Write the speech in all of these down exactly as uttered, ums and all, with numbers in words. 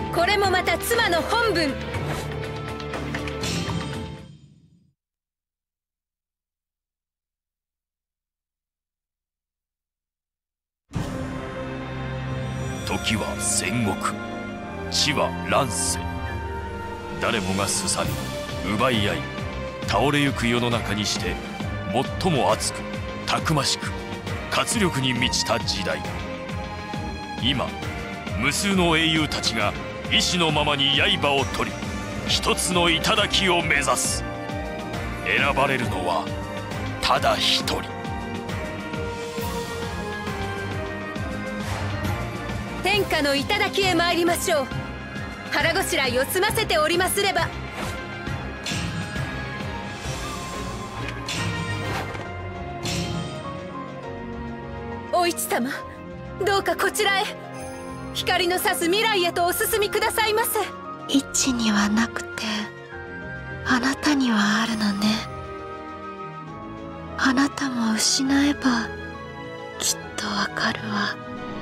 これもまた妻の本分。 時は戦国、地は乱世。誰もがすさみ奪い合い倒れゆく世の中にして、最も熱くたくましく活力に満ちた時代。今無数の英雄たちが意志のままに刃を取り、一つの頂を目指す。選ばれるのはただ一人。 天下の頂へ参りましょう。腹ごしらえを済ませておりますれば。お市様、どうかこちらへ。光の差す未来へとお進みくださいませ。 市にはなくてあなたにはあるのね。あなたも失えばきっとわかるわ。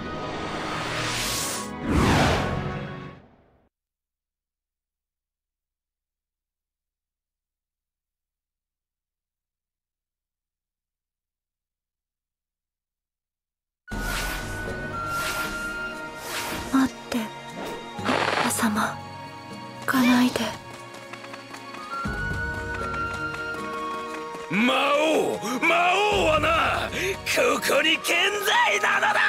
待って、王様、行かないで。 魔王魔王はな、ここに健在なのだ。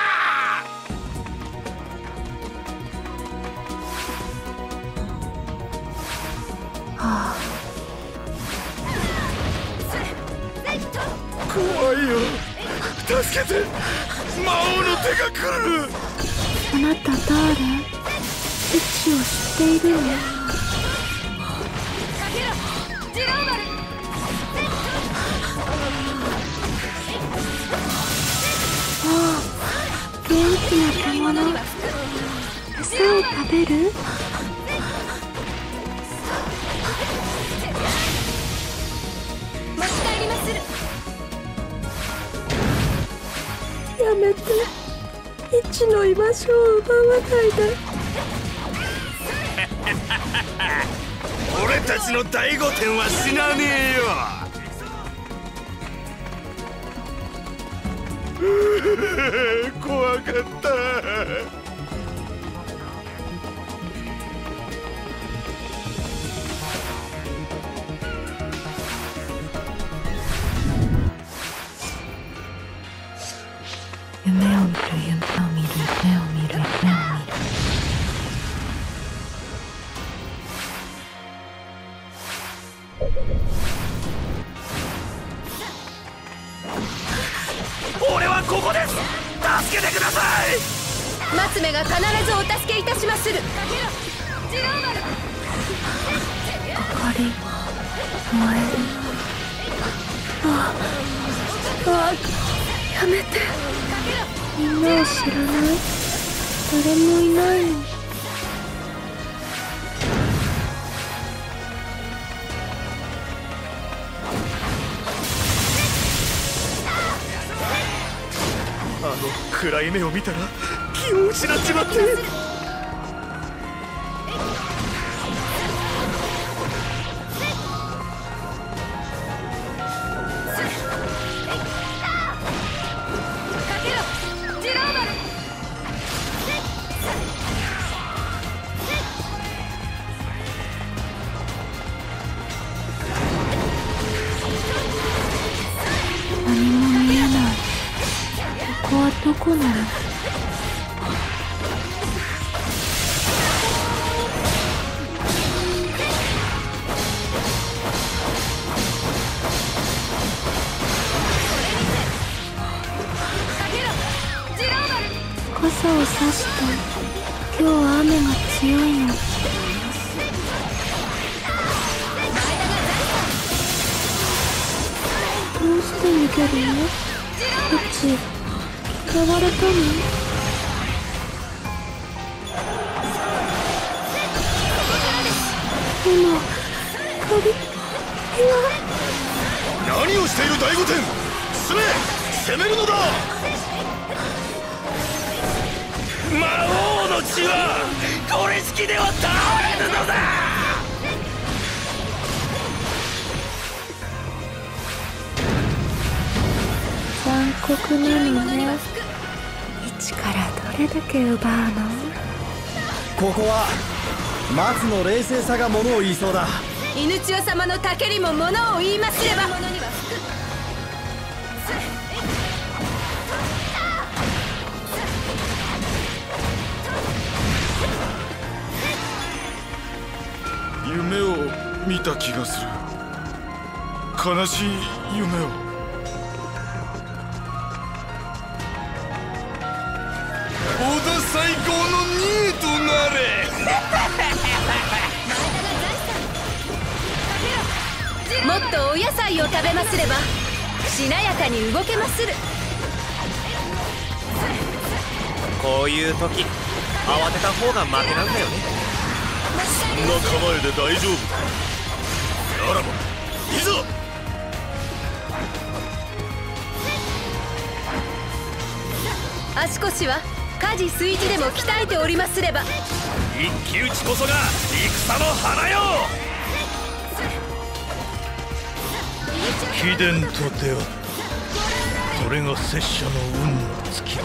はあ、 怖いよ、助けて。魔王の手が来る。 あなた誰？位置を知っているの？ああ、元気な獣。餌を食べる？ 持ち帰りまする。 やめて。市の居場所を奪わないで。 俺たちの第五天は死なねえよ。怖かった。 夢を見る、夢を見る、夢を見る、夢を見る。 俺はここです。助けてください。 松目が必ずお助けいたしまする。 明かり燃える。ああ、やめて。みんなを知らない？誰もいないの。 あの暗い目を見たら気を失っちまって。 何も見えない。ここはどこなの？傘を差して。今日は雨が強いの。どうして逃げるの？こっち嫌われたの？今鍵が。 何をしている第五天。進め、攻めるのだ。魔王の血私はこれしきでは倒れぬのだ。 残酷なのね。一からどれだけ奪うの？ ここは松の冷静さがものを言いそうだ。 犬千代様のたけりもものを言いますれば。 夢を見た気がする。悲しい夢を。織田最高のにいとなれ。 もっとお野菜を食べますればしなやかに動けまする。 こういう時慌てた方が負けなんだよね。 そんな構えで大丈夫だ。ならばいざ。 足腰は家事炊事でも鍛えておりますれば。 一騎打ちこそが戦の花よ。 貴殿と出会った。それが拙者の運の尽き。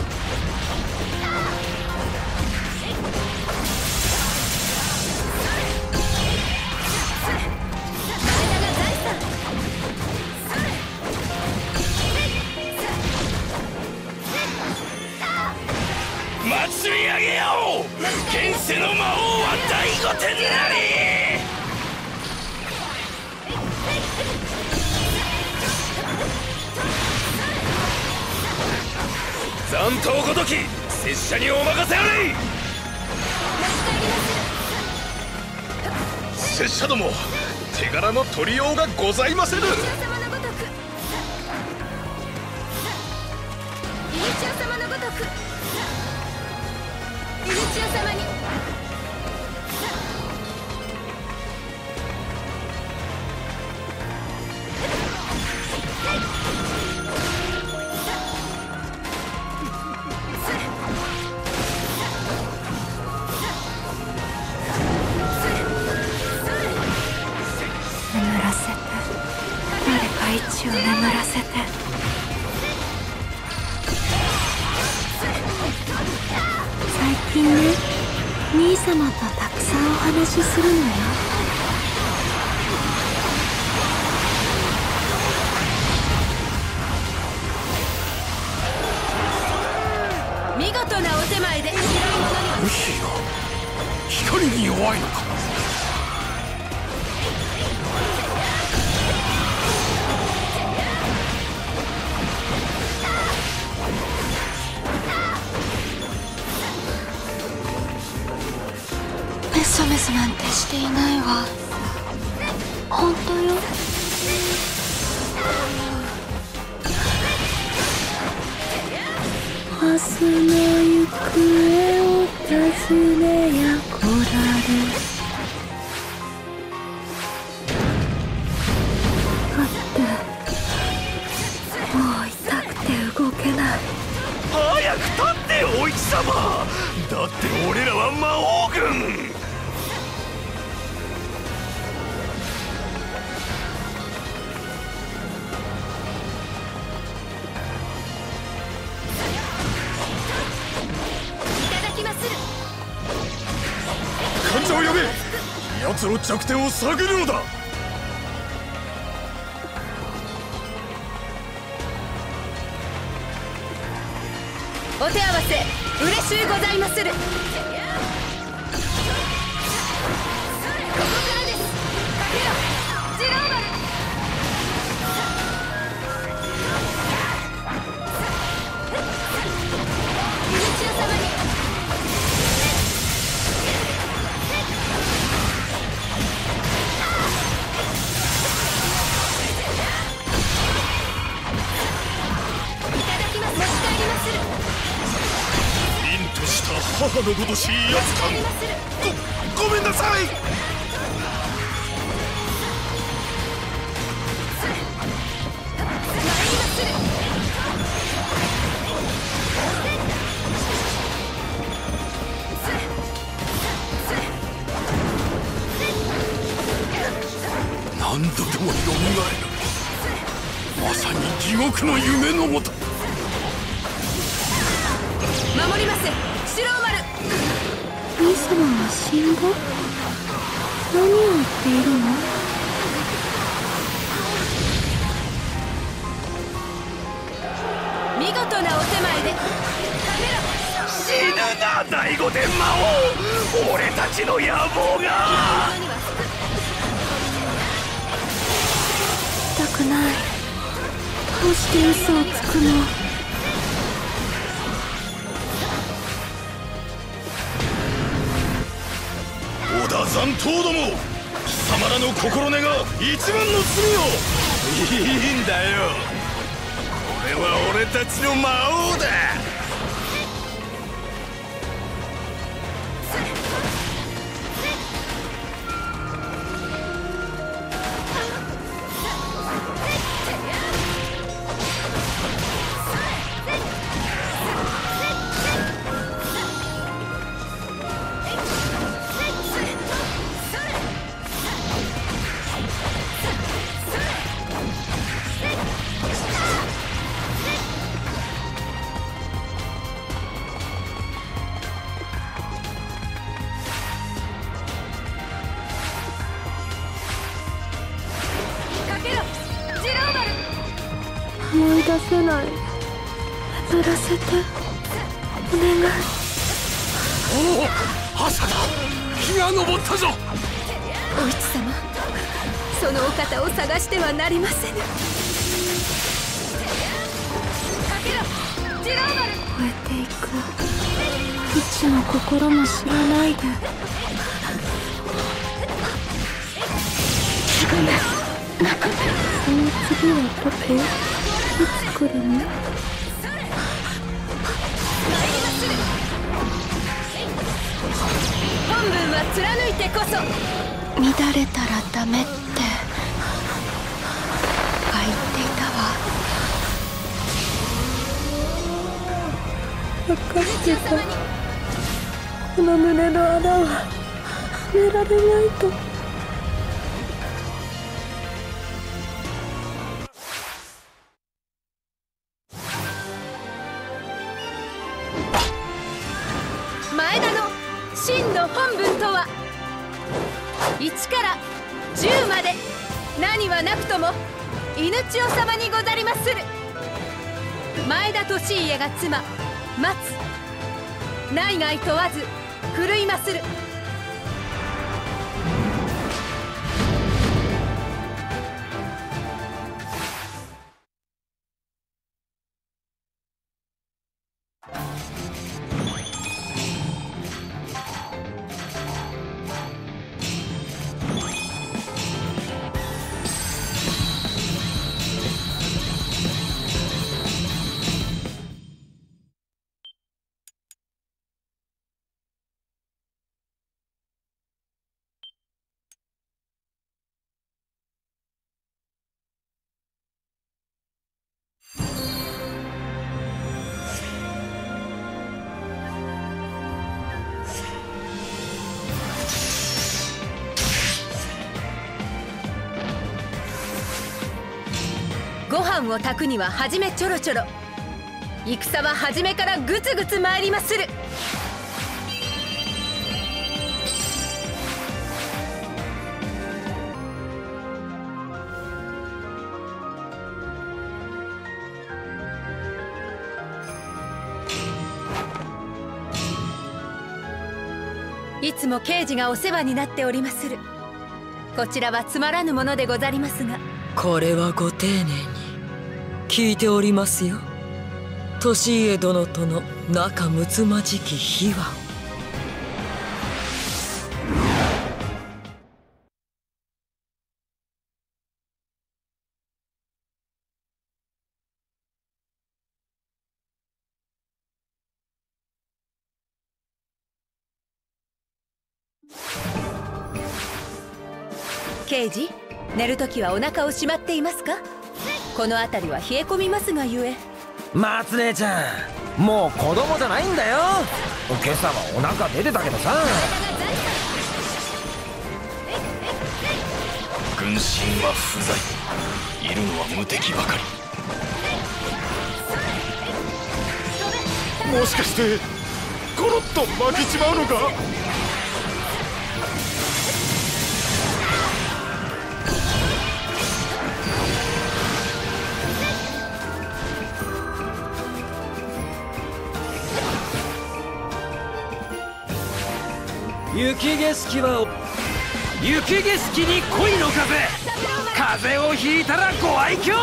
祭り上げよう。現世の魔王は大御殿なり。残党ごとき拙者にお任せあれ。 拙者ども手柄の取りようがございませぬ。 犬千代様のごとく犬千代様のごとく犬千代様に。 眠らせて、誰か一を眠らせて。最近ね、兄様とたくさんお話しするのよ。 見事なお手前で。 むしろ光に弱いのか。 メソメソなんてしていないわ。本当よ。明日の行方を尋ねやこられ。だってもう痛くて動けない。 早く立ってお市様。だって俺らは魔王軍。 患者を呼べ。奴の弱点を探るのだ。 お手合わせ嬉しゅうございまする。ここからです。かけろ次郎丸。犬千代様に。 母のごとしいやつか。ご、ごめんなさい。 こ何度でもよみがえる。まさに地獄の夢のもと。 守ります四郎丸。 兄様は死んだ？何を言っているの？ 見事なお手前で。 死ぬな第五天魔王、俺たちの野望が。 したくない。どうして嘘をつくの？ 織田残党ども、貴様らの心根が一番の罪を。いいんだよ、これは俺たちの魔王だ。 思い出せない。眠らせてお願い。 おお、朝だ。日が昇ったぞ。 お市様、そのお方を探してはなりませぬ。 超えていく。うちの心も知らないで。その次はどこ？いつ来るの？ 本文は貫いてこそ。 乱れたらダメってが言っていたわ。分かってた。この胸の穴は埋められないと。 前田の真の本文とは。いちからじゅうまで何はなくとも犬千代様にござりまする。前田利家が妻松、内外問わず振るいまする。ご飯を炊くには初めちょろちょろ、戦は初めからグツグツ参りまする。いつも刑事がお世話になっておりまする。こちらはつまらぬものでござりますが。 これはご丁寧に聞いておりますよ。利家殿との仲睦まじき秘話。 刑事、寝るときはお腹をしまっていますか？この辺りは冷え込みますがゆえ。 松姉ちゃん、もう子供じゃないんだよ。今朝はお腹出てたけどさ。 軍神は不在。いるのは無敵ばかり。もしかしてコロッと負けちまうのか。 雪景色は雪景色に恋の風、風邪をひいたらご愛嬌。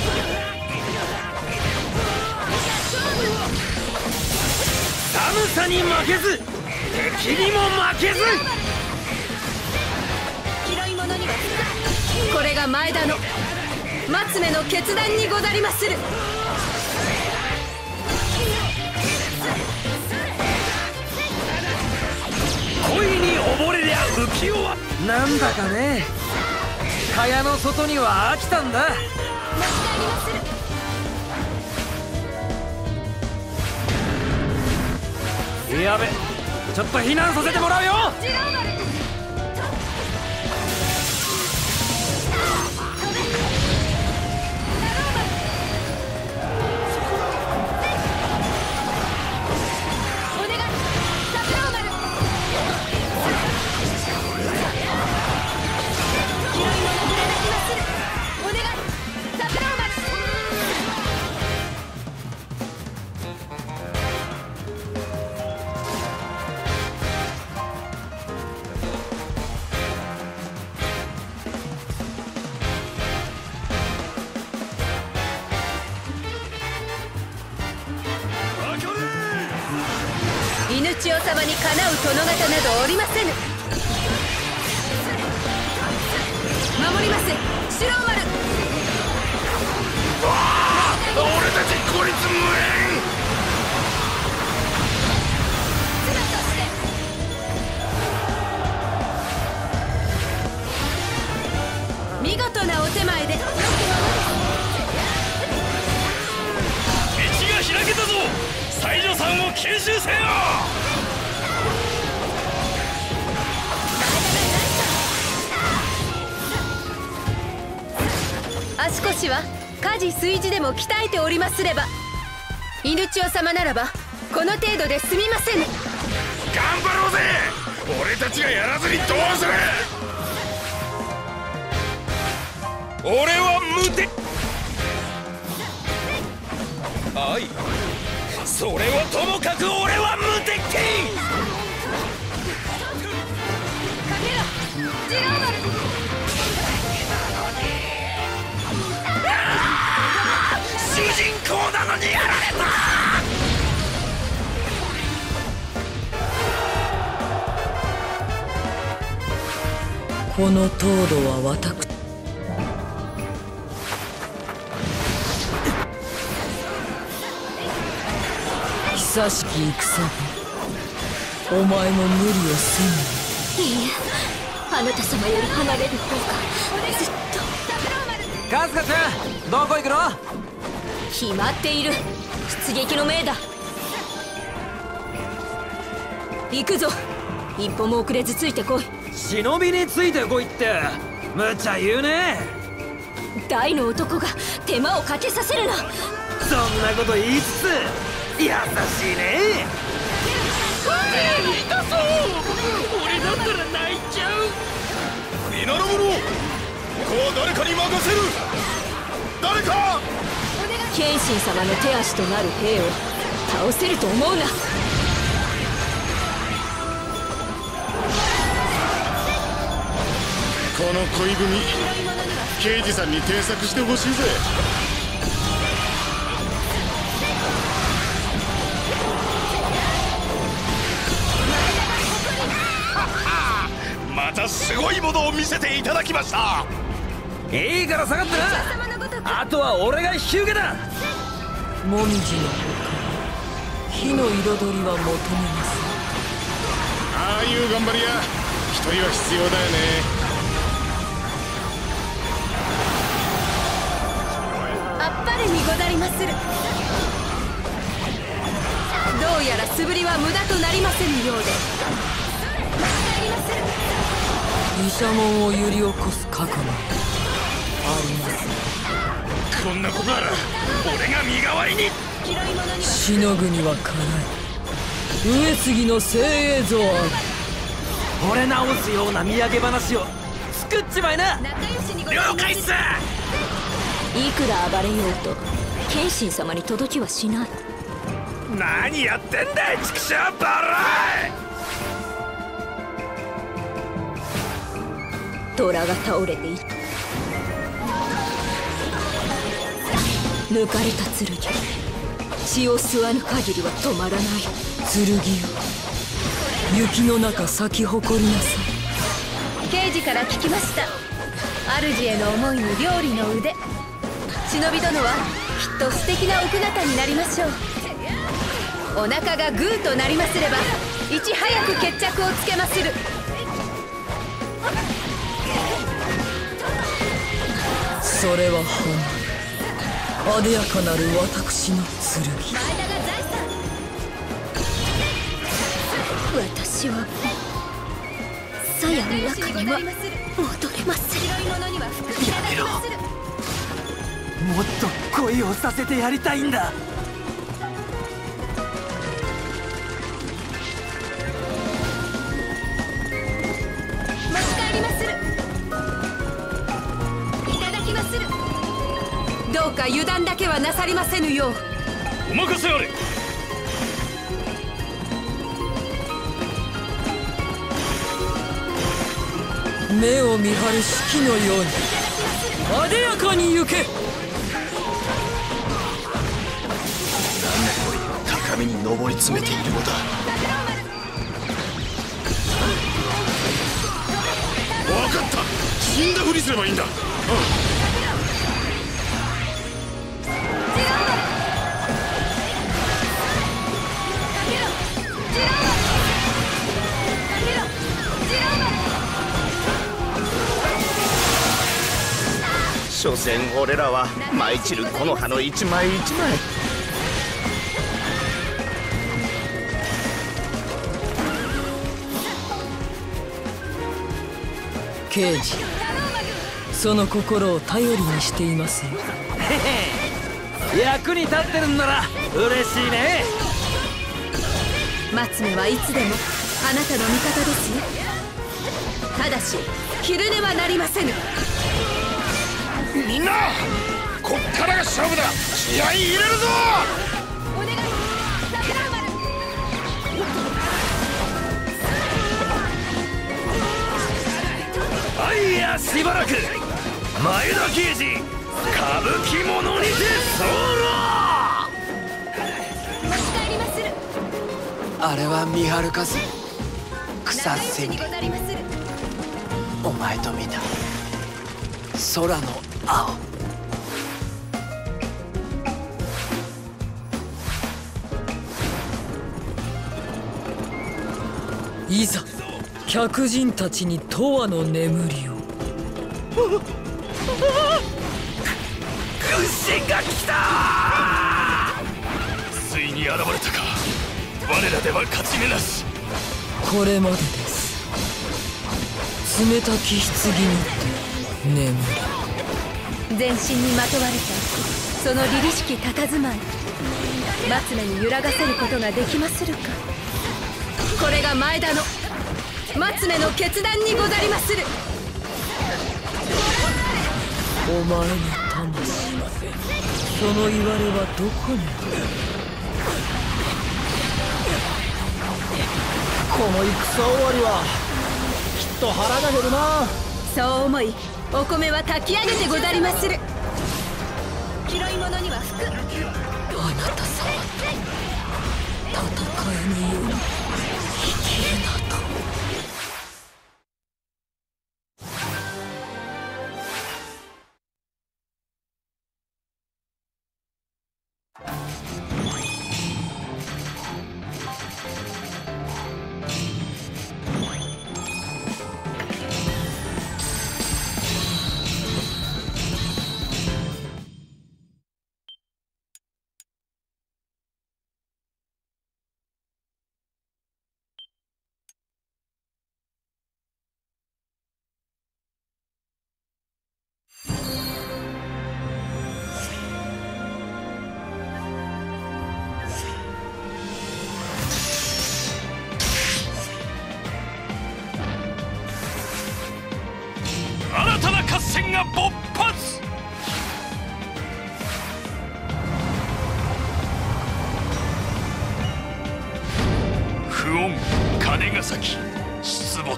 寒さに負けず敵にも負けず。 広いものにはこれが前田の松目の決断にござりまする。 恋に溺れりゃ浮世はなんだかね、蚊帳の外には飽きたんだ。やべ、ちょっと避難させてもらうよ。 犬千代様にかなう殿方などおりませぬ。守ります四郎丸。 わあ、俺たち孤立無縁。 見事なお手前で道が開けたぞ。西条さんを吸収せよ。 足腰は家事炊事でも鍛えておりますれば、犬千代様ならばこの程度で済みませぬ。 頑張ろうぜ。俺たちがやらずにどうする。俺は無敵。あい、それはともかく俺は無敵。 かけろ次郎丸。 主人公なのにやられた。 この東土は私。久しき戦でお前も無理をせん。 いいえ、あなた様より離れる方がずっと。 カズカちゃん、どこ行くの。 決まっている。出撃の命だ。行くぞ。一歩も遅れずついてこい。 忍びについてこいって無茶言うね。 大の男が手間をかけさせるな。 そんなこと言いつつ優しいね。 痛そう。俺だったら泣いちゃう。皆の者、ここは誰かに任せる。誰か。 謙信様の手足となる兵を倒せると思うな。 この恋文、刑事さんに添削してほしいぜ。またすごいものを見せていただきました。 いいから下がってな。あとは俺が引き受けだ。 もみじの他火の彩りは求めます。 ああいう頑張り屋一人は必要だよね。 あっぱれにござりまする。どうやら素振りは無駄となりませぬようで。 毘沙門を揺り起こす過去もあります。 こんなことなら俺が身代わりに。 しのぐにはかなえ、上杉の精鋭像ある。 惚れ直すような土産話を作っちまいな。 了解っす。 いくら暴れようと謙信様に届きはしない。 何やってんだい畜生バラー。虎が倒れている。抜かれた剣、血を吸わぬ限りは止まらない。 剣よ、雪の中咲き誇りなさい。 刑事から聞きました。主への思いに料理の腕。忍び殿はきっと素敵な奥方になりましょう。お腹がグーとなりますればいち早く決着をつけまする。 それはほんあでやかなる私の剣。 私は鞘の中には戻れません。やめろ。 もっと恋をさせてやりたいんだ。 持ち帰りまする。いただきまする。どうか油断だけはなさりませぬよう。 お任せあれ。 目を見張る四季のようにあでやかに行け。 高みに上り詰めているのだ。分かった。死んだふりすればいいんだ。うん。所詮俺らは舞い散る木の葉の一枚一枚。 刑事、その心を頼りにしていますよ。 へへ、役に立ってるんなら嬉しいね。 松目はいつでもあなたの味方ですよ。ただし昼寝はなりませぬ。 みんなこっからが勝負だ。気合い入れるぞ。 お願い桜丸。 あいやしばらく前田刑事歌舞伎者にて候。 持ち帰りまする。 あれは見張るかず草仲良し千里。 にござりまする。 お前と見た空の青。 いざ客人たちに永遠の眠りを。 軍神が来た。 ついに現れたか。我らでは勝ち目なし。 これまでです。冷たき棺にて眠り。 全身にまとわれたその凛々しき佇まい。松目に揺らがせることができまするか。これが前田の松目の決断にござりまする。 お前の魂、その言われはどこにある。 この戦終わりはきっと腹が減るな。 そう思いお米は炊き上げてござりまする。拾い物には服。 あなた様と戦えぬように生きるなと。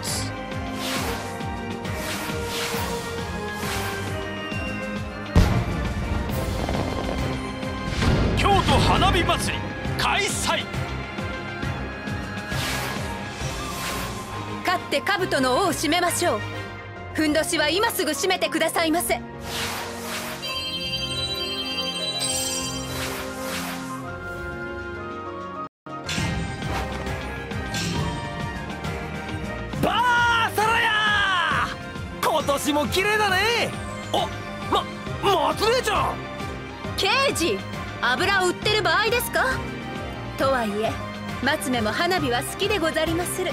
つ。京都花火祭り開催。 勝って兜の尾を締めましょう。ふんどしは今すぐ締めてくださいませ。 バーサラヤー、今年も綺麗だね。あ、ま、松姉ちゃん。 刑事、油を売ってる場合ですか。とはいえ松目も花火は好きでござりまする。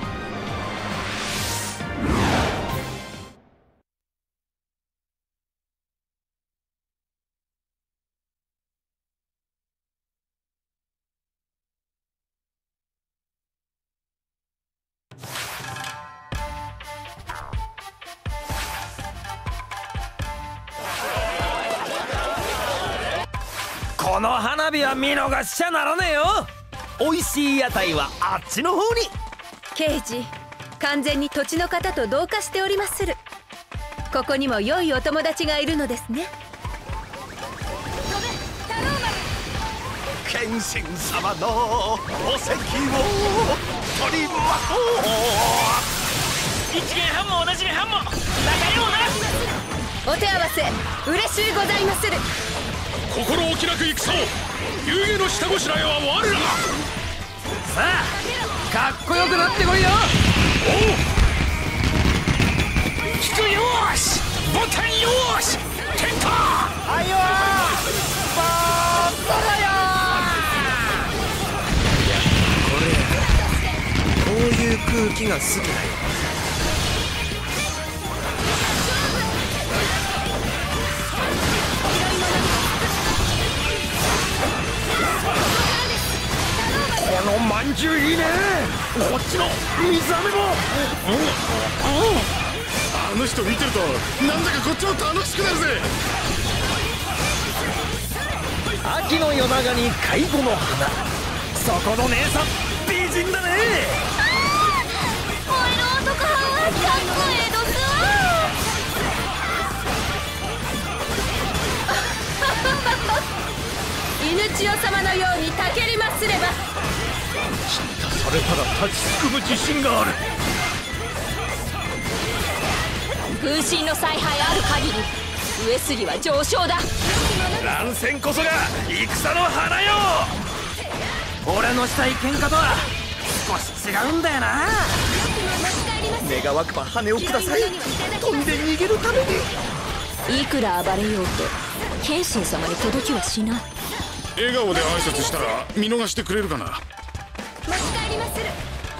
この花火は見逃しちゃならねえよ。美味しい屋台はあっちの方に。 刑事、完全に土地の方と同化しておりまする。ここにも良いお友達がいるのですね。 謙信様のお席を取りましょう。 一元半も同じ元半も仲ような。 お手合わせ嬉しゅうございまする。 心置きなく戦を。遊戯の下ごしらえは我らが。 さあかっこよくなってこいよ。 おう。聞くよーし、ボタンよーし、テンター。 はいよー、バーサラヤこれこういう空気が好きだよ。 このまんじゅういいね。こっちの水飴も。 あの人見てるとなんだかこっちも楽しくなるぜ。 秋の夜長に介護の花。そこの姉さん美人だね。 燃える男はかっこええどす犬千代様のようにたけりますれば。 されたら立ちすくむ自信がある。 分身の采配ある限り上杉は上昇だ。 乱戦こそが戦の花よ。 俺のしたい喧嘩とは少し違うんだよな。 願わくば羽をください。飛んで逃げるために。 いくら暴れようと謙信様に届きはしない。 笑顔で挨拶したら見逃してくれるかな。 持ち帰りまする。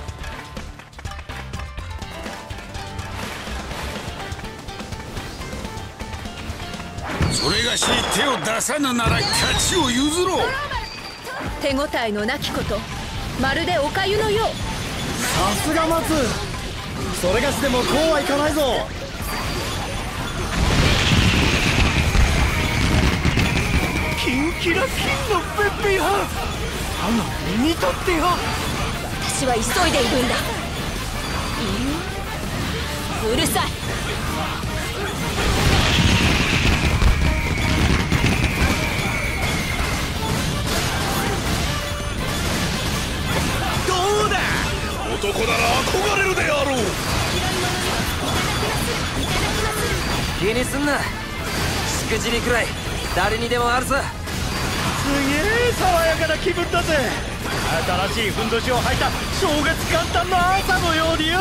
それがし手を出さぬなら勝ちを譲ろう。 手応えのなきこと、まるでおかゆのよう。 さすが松。それがしでもこうはいかないぞ。 キンキラキンのべっぴんは歯が身にとってよ。 私は急いでいるんだ。うるさい。 どうだ、男なら憧れるであろう。 気にすんな。しくじりくらい誰にでもあるさ。すげえ爽やかな気分だぜ。新しいふんどしを履いた正月元旦の朝のようによ。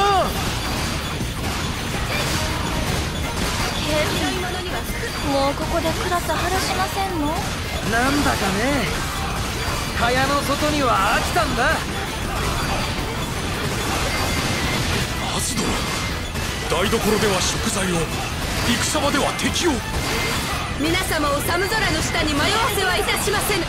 もうここでクラス晴らしませんの？ なんだかね、蚊帳の外には飽きたんだ。 松殿、台所では食材を、戦場では敵を。 皆様を寒空の下に迷わせはいたしませぬ。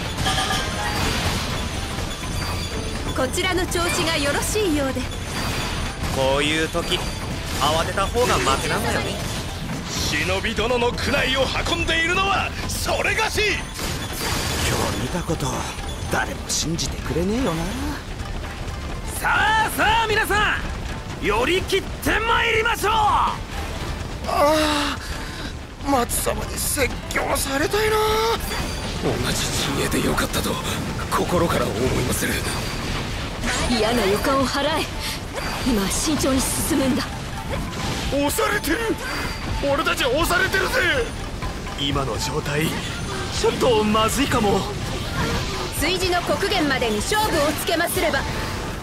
こちらの調子がよろしいようで。 こういう時慌てた方が負けなんだよね。 忍び殿の苦内を運んでいるのはそれがし。 今日見たこと誰も信じてくれねえよな。 さあさあ皆さん、 寄り切ってまいりましょう。 ああ、松様に説教されたいな。同じ陣営でよかったと心から思いまする。 嫌な予感を払え。今は慎重に進むんだ。 押されてる。俺たちは押されてるぜ。 今の状態ちょっとまずいかも。 炊事の刻限までに勝負をつけますれば。良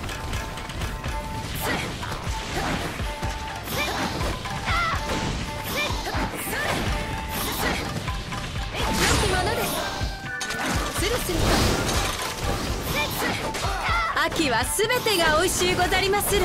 きものです。スルスルと。秋はすべてが美味しゅうござりまする。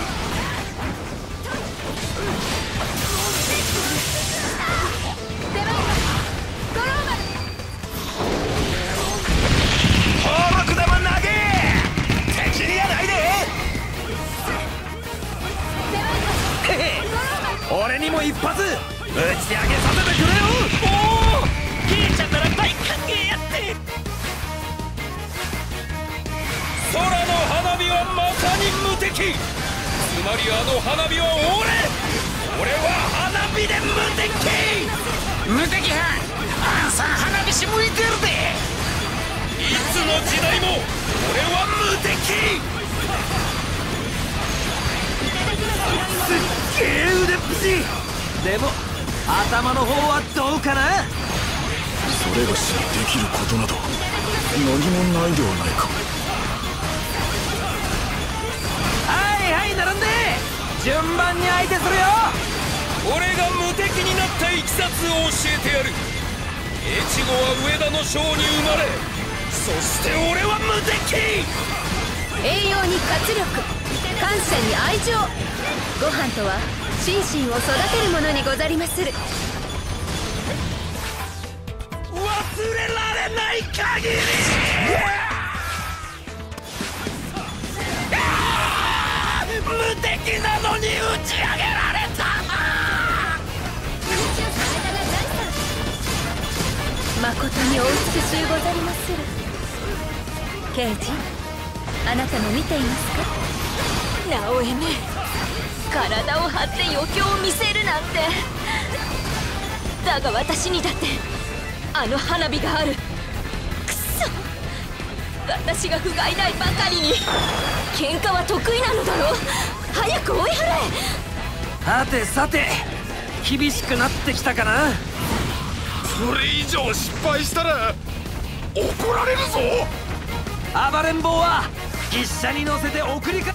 俺にも一発打ち上げさせてくれよ。おお、聞いちゃったら大歓迎やって。 空の花火はまさに無敵。つまりあの花火は俺俺は花火で無敵。無敵派あんさん花火師向いてるで。いつの時代も俺は無敵。 すっげえ腕っぷし。でも頭の方はどうかな。 それがしにできることなど何もないではないか。 はいはい、並んで順番に相手するよ。 俺が無敵になったいきさつを教えてやる。越後は上田の将に生まれ、そして俺は無敵。 栄養に活力、感謝に愛情。ご飯とは心身を育てるものにござりまする。 忘れられない限り。無敵なのに打ち上げられた。 誠にお美しゅうござりまする。刑事、あなたも見ていますか。直江め、体を張って余興を見せるなんて。だが私にだってあの花火がある。くそ、私が不甲斐ないばかりに。喧嘩は得意なのだろう。早く追い払え。 さてさて、厳しくなってきたかな。 それ以上失敗したら怒られるぞ。 暴れん坊は一車に乗せて送りか。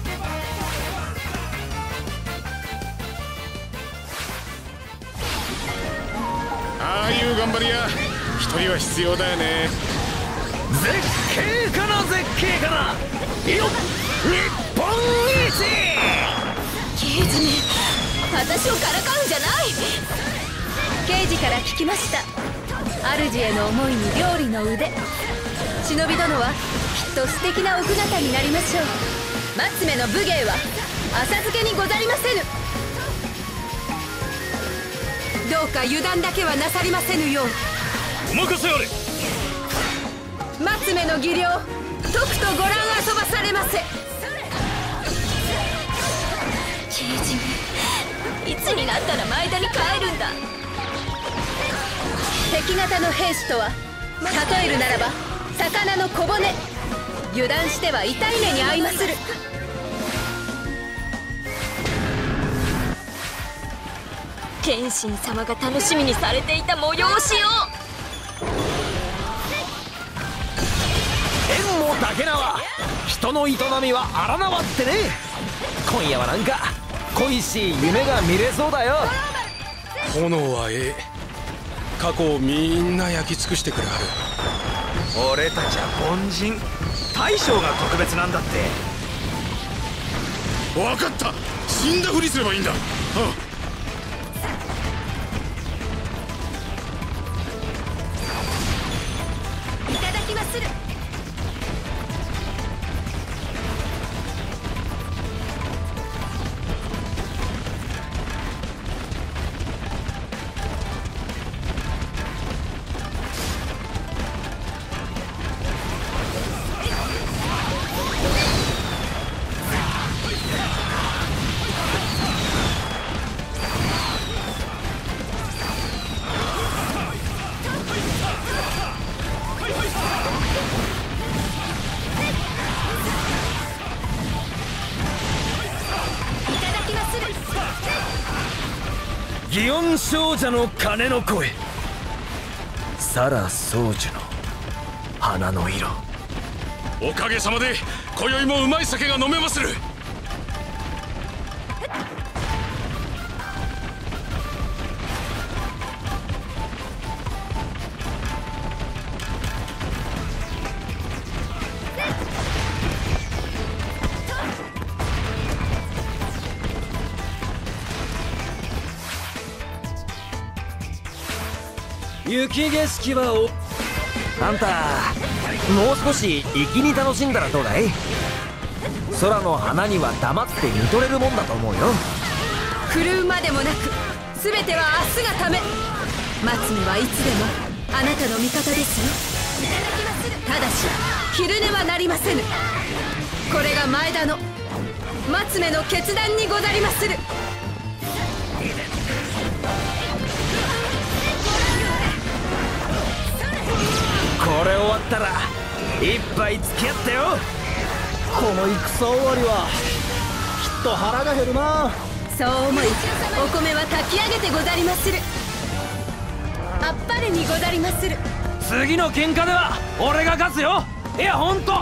ああいう頑張り屋一人は必要だよね。 絶景かな絶景かな。よっ、日本一。 刑事に私をからかうんじゃない。刑事から聞きました。主への思いに料理の腕。忍び殿はきっと素敵な奥方になりましょう。松目の武芸は浅漬けにござりませぬ。どうか油断だけはなさりませぬよう。 お任せあれ。 松目の技量とくとご覧遊ばされませ。刑事め、いつになったら前田に帰るんだ。敵方の兵士とは例えるならば魚の小骨。油断しては痛い目に遭いまする。謙信様が楽しみにされていた催しを。 縁も竹縄、人の営みは荒縄ってね。今夜はなんか恋しい夢が見れそうだよ。 炎はええ、過去をみんな焼き尽くしてくれはる。 俺たちは凡人、大将が特別なんだって。 分かった、死んだふりすればいいんだ。ああ、 いただきまする。 祇園少女の鐘の声、サラ宗樹の花の色。 おかげさまで今宵もうまい酒が飲めまする。 雪景色はおあんたもう少し粋に楽しんだらどうだい。空の花には黙って見とれるもんだと思うよ。 振るうまでもなく全ては明日がため。松目はいつでもあなたの味方ですよ。ただし昼寝はなりませぬ。これが前田の松目の決断にござりまする。 これ終わったら一杯付き合ってよ。 この戦終わりはきっと腹が減るな。 そう思いお米は炊き上げてござりまする。あっぱれにござりまする。 次の喧嘩では俺が勝つよ。いやほんと。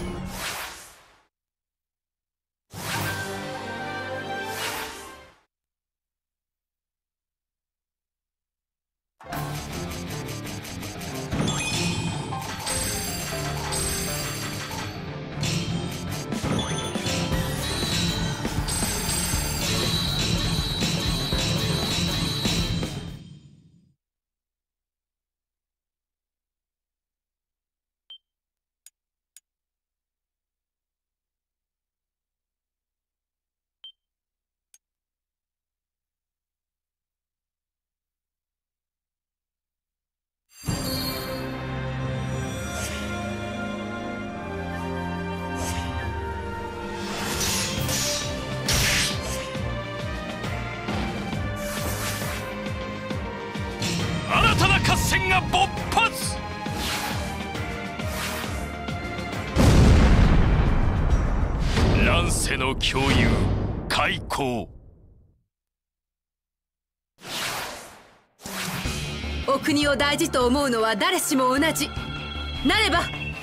新たな合戦が勃発。乱世の共有開口。 お国を大事と思うのは誰しも同じ。なれば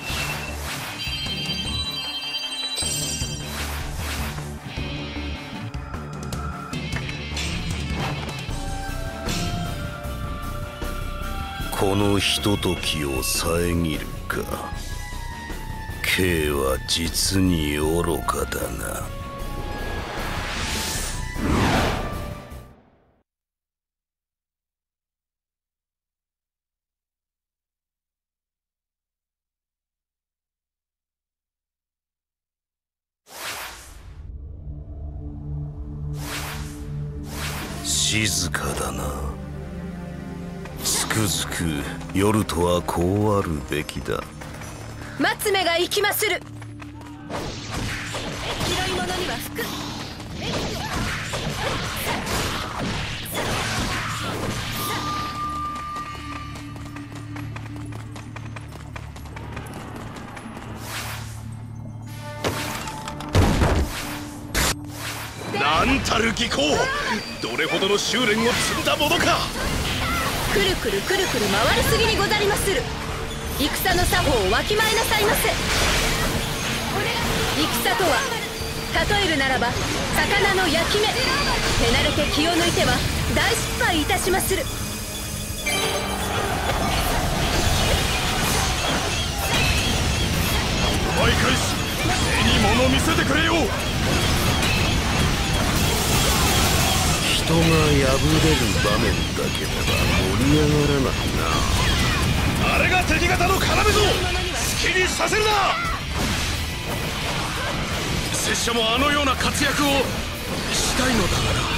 このひとときを遮るか。K は実に愚かだな。静かだな。つくづく夜とはこうあるべきだ。 松目が行きまする。拾い物には服。 なんたる技巧。どれほどの修練を積んだものか。 くるくるくるくる回りすぎにござりまする。戦の作法をわきまえなさいませ。戦とは例えるならば魚の焼き目。手慣れて気を抜いては大失敗いたしまする。 奪い返し目に物見せてくれよ。人が破れる場面だけでは盛り上がらないな。あれが敵方の要ぞ。好きにさせるな。拙者もあのような活躍をしたいのだがな。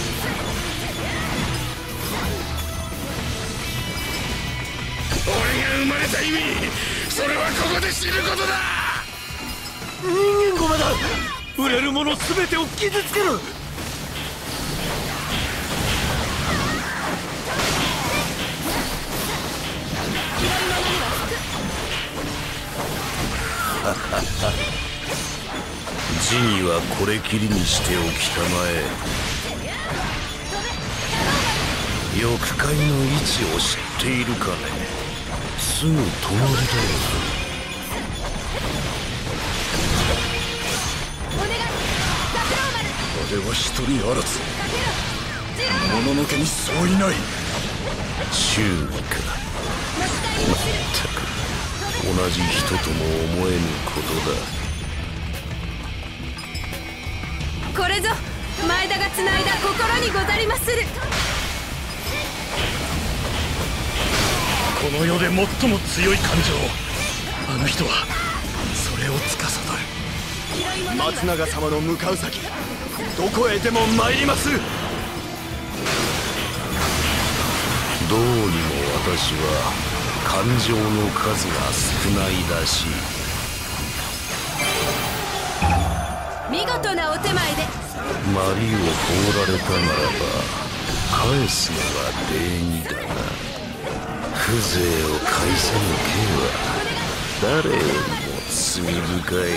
俺が生まれた意味、それはここで知ることだ。 人間駒だ。売れるもの全てを傷つける。 ジニはこれきりにしておきたまえ。 翼界の位置を知っているかね。すぐ隣だよ。 お願い、三郎丸。 あれは一人あらず。もののけにそういない。注意か。まったく同じ人とも思えぬことだ。これぞ前田がつないだ心にござりまする。 この世で最も強い感情、あの人はそれを司る。 松永様の向かう先、どこへでも参りまする。 どうにも私は感情の数が少ないらしい。 見事なお手前でマリを放られたならば返すのが礼儀だな。風情を返せぬ刑は誰よりも罪深い。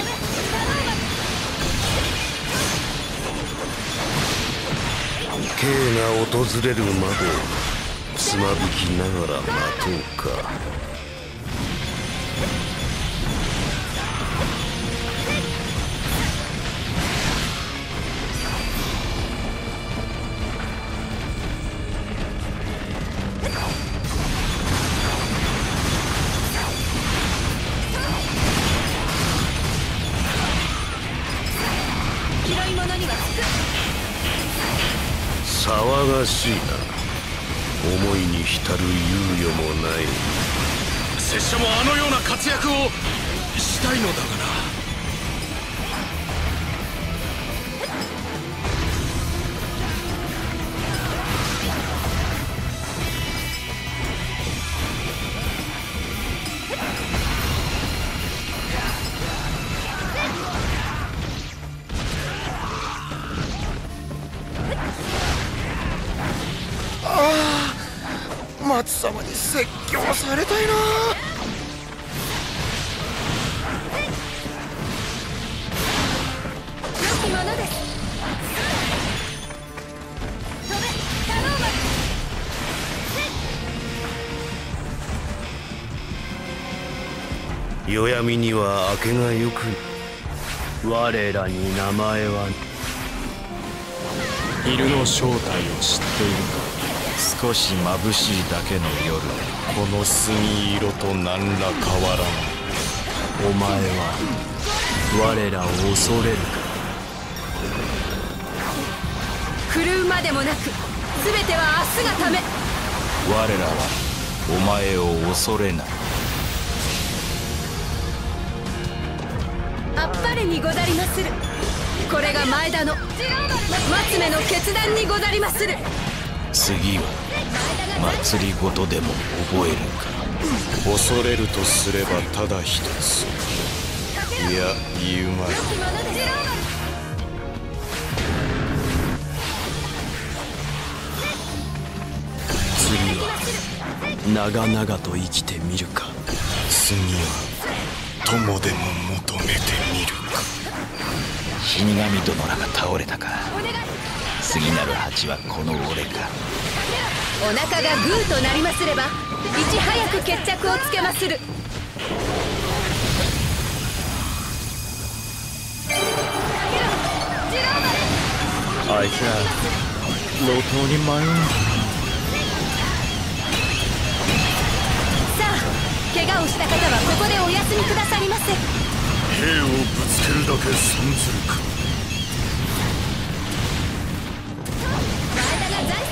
刑が訪れるまでつまびきながら待とうか。騒がしいな。思いに浸る猶予もない。拙者もあのような活躍をしたいのだがな。 松様に説教されたいな。 良きものです。飛べ、タローマル。 世闇には明けがよく。 我らに名前は。 昼の正体を知っているか。少し眩しいだけの夜、この墨色と何ら変わらない。 お前は我らを恐れるか。 振るうまでもなく全ては明日がため。 我らはお前を恐れない。 あっぱれにござりまする。これが前田の松目の決断にござりまする。 次は祭りごとでも覚えるか。 恐れるとすればただ一つ。いや言うまい。 次は長々と生きてみるか。 次は友でも求めてみるか。 死神殿らが倒れたか。次なる蜂はこの俺か。 お腹がグーとなりますればいち早く決着をつけまする。 あいつら路頭に迷うんだ。 さあ、怪我をした方はここでお休みくださりませ。 兵をぶつけるだけ損ずるか。 前田が財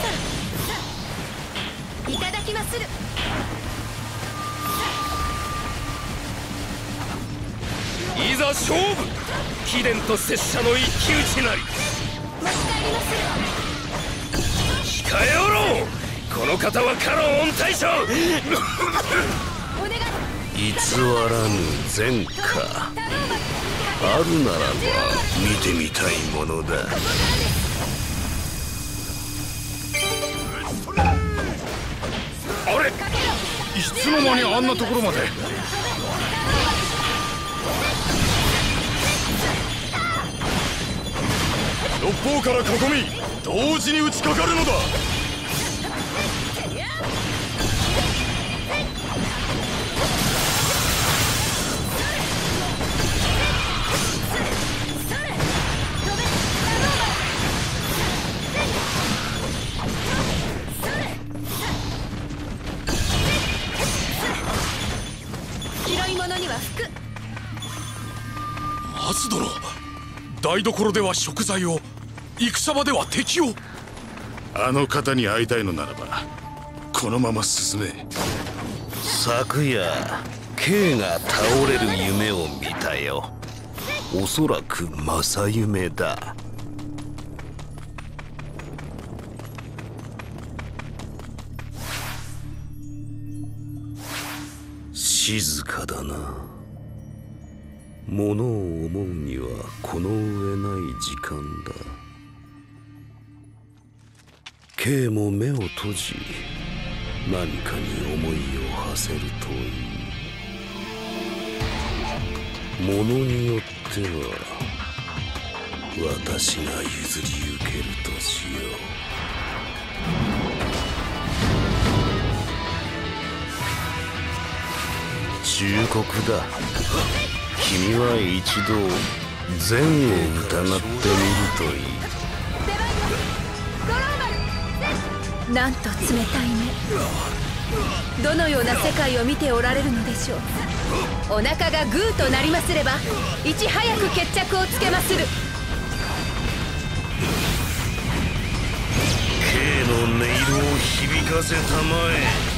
産いただきまする。 いざ勝負。貴殿と拙者の一騎打ちなり。 持ち帰りまする。 控えおろう。この方は家老御大将。 お願い。 偽らぬ善か。あるならば見てみたいものだ。 あれ、いつの間にあんなところまで。 六方から囲み同時に打ちかかるのだ。 拾い物には服。 アズ殿、台所では食材を、戦場では敵を。 あの方に会いたいのならばこのまま進め。昨夜 K が倒れる夢を見たよ。おそらく正夢だ。静かだな。物を思うにはこの上ない時間だ。K も目を閉じ何かに思いを馳せるといい。ものによっては私が譲り受けるとしよう。忠告だ。君は一度善を疑ってみるといい。 なんと冷たい目。どのような世界を見ておられるのでしょう。お腹がグーとなりますればいち早く決着をつけまする。 K の音色を響かせたまえ。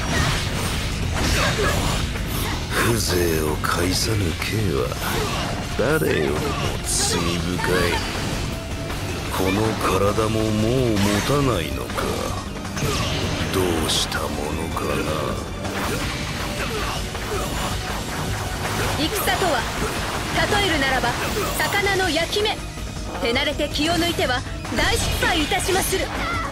風情を介さぬ K は誰よりも罪深い。この体ももう持たないのか。どうしたものかな。 戦とは例えるならば魚の焼き目。手慣れて気を抜いては大失敗いたしまする。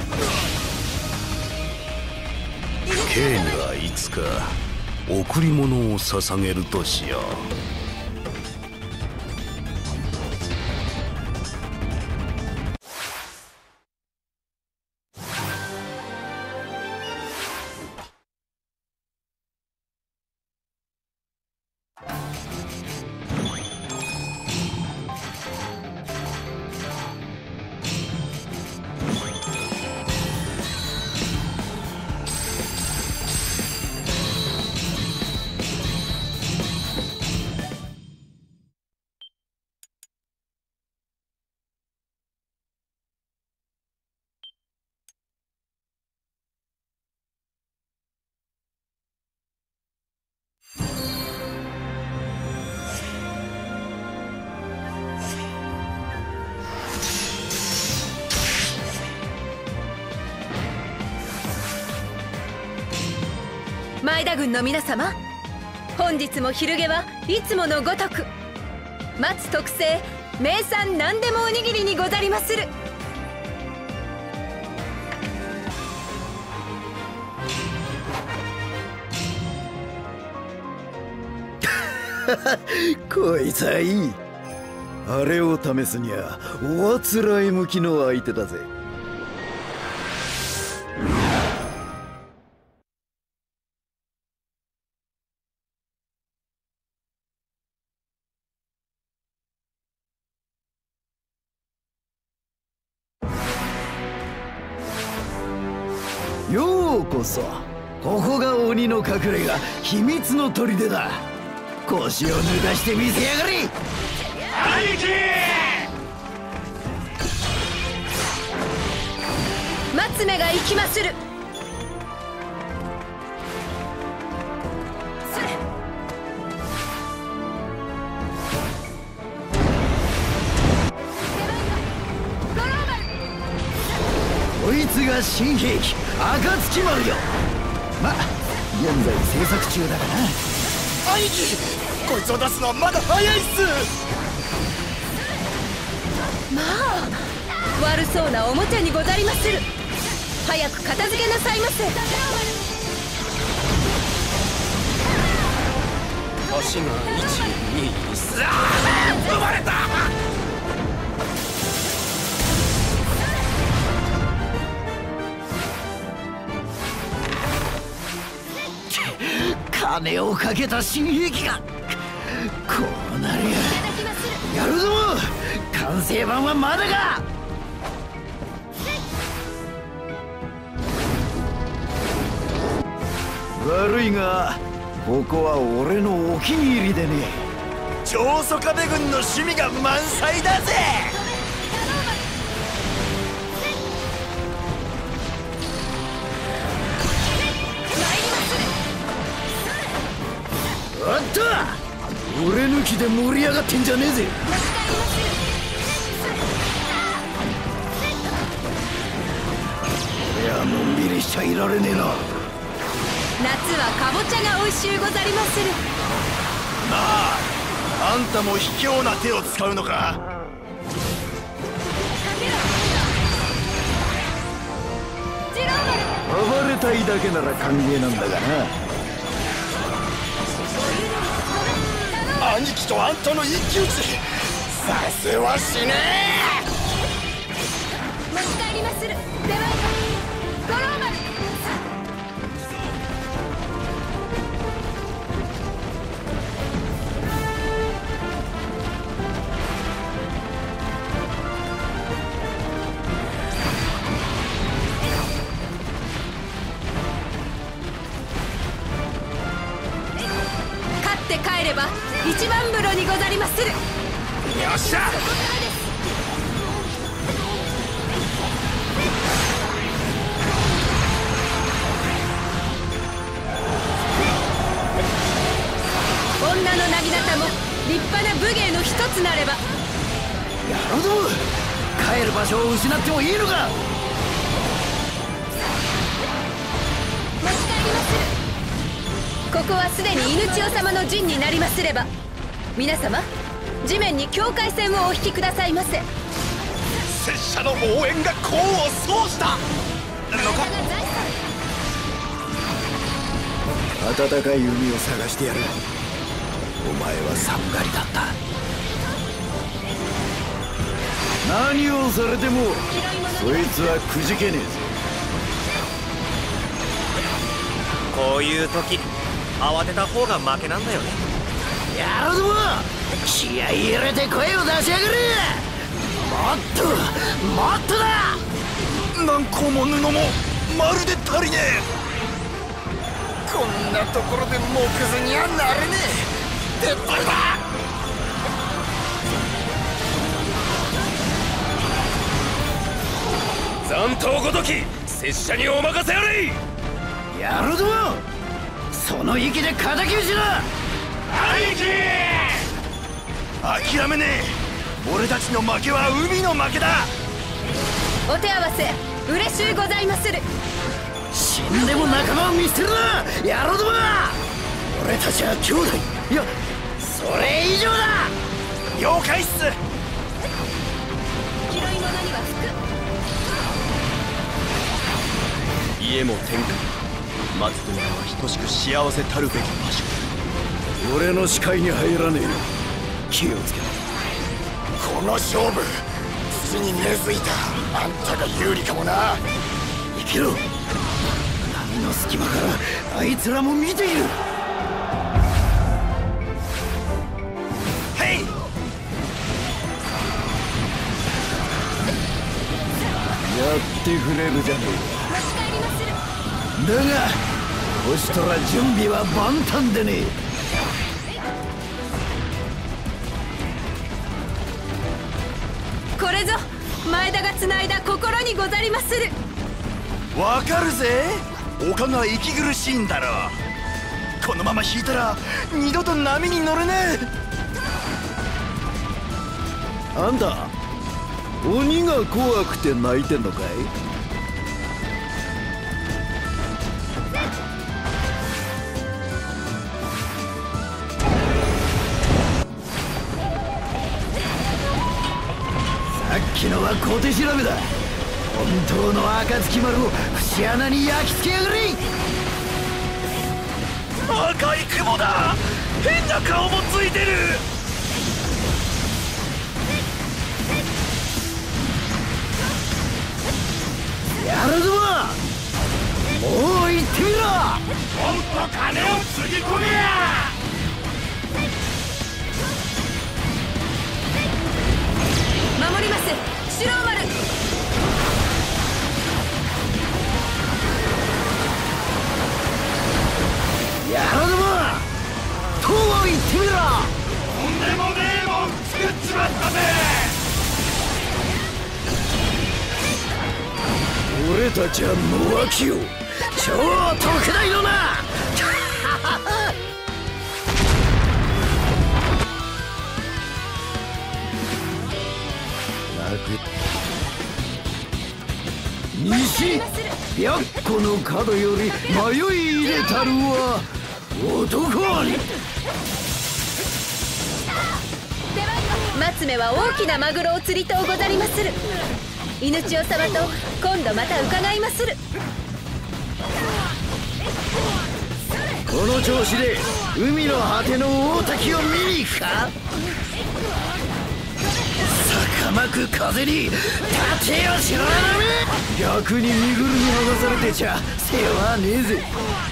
K にはいつか贈り物を捧げるとしよう。 前田軍の皆様、本日も昼下はいつものごとく松特製名産何でもおにぎりにござりまする。 こいつはいい。あれを試すにはおあつらい向きの相手だぜ。ようこそ。ここが鬼の隠れ家、秘密の砦だ。腰を抜かしてみせやがれ。兄貴！ 松目が行きまする。 こいつが新兵器暁丸よ。ま、現在制作中だがな。 兄貴、こいつを出すのはまだ早いっす。 まあ悪そうなおもちゃにござりまする。早く片付けなさいませ。 足がいち、に、さん、生まれた。 羽をかけた新兵器がこうなるや。やるぞ、完成版はまだか。悪いがここは俺のお気に入りでね。 長宗我部軍の趣味が満載だぜ。 おっと、俺抜きで盛り上がってんじゃねえぜ。いや、のんびりしちゃいられねえな。 夏はかぼちゃが美味しゅうござりまする。 なあ、あんたも卑怯な手を使うのか。 暴れたいだけなら歓迎なんだがな。 兄貴とあんたの一騎打ち、させはしねえ。持ち帰りまする。では五郎丸。勝って帰れば一番風呂にござりまする。よっしゃ。 女のなぎなたも立派な武芸の一つなれば。 やるぞ、帰る場所を失ってもいいのか。 持ち帰りまする。ここはすでに犬千代様の陣になりますれば、皆様地面に境界線をお引きくださいませ。 拙者の応援が功を奏したのか。 暖かい海を探してやる。お前は寒がりだった。何をされてもそいつはくじけねえぜ。 こういう時慌てた方が負けなんだよね。 やるぞ、気合い入れて声を出しやがれ。もっともっとだ。 何個も布もまるで足りねえ。こんなところで木図にはなれねえ。撤退だ。 残党ごとき拙者にお任せあれ。 やるぞ、その息で敵討ちだ。 兄貴、諦めねえ。俺たちの負けは海の負けだ。 お手合わせ嬉しゅうございまする。 死んでも仲間を見捨てるな、やろうども。俺たちは兄弟、いやそれ以上だ。 了解っす。 拾い物には服。家も天下、待つというのは等しく幸せたるべき場所。 俺の視界に入らねえよ、気をつけろ。 この勝負、土に根付いたあんたが有利かもな。 生きろ。波の隙間からあいつらも見ている。 へい。 やってくれるじゃねえか。だが星とら準備は万端でねえ。 これぞ前田がつないだ心にござりまする。 わかるぜ、丘が息苦しいんだろう。このまま引いたら二度と波に乗れねえ。あんた鬼が怖くて泣いてんのかい。さっきのは小手調べだ。本当の暁丸を節穴に焼き付けやがれ。 赤い雲だ。変な顔もついてる。 やるぞ、もう行ってみろ。 もっと金をつぎ込めや。 守ります白丸。 やろうどもとは言ってみろ。 とんでもねえもん作っちまったぜ。 俺たちは無脇を超特大のな西白虎の角より迷い入れたるは男に。 松目は大きなマグロを釣りとうござりまする。犬千代様と今度また伺いまする。 この調子で海の果ての大滝を見に行くか。逆まく風に立てよ白波。逆に身ぐるみ剥がされてちゃ世話ねえぜ。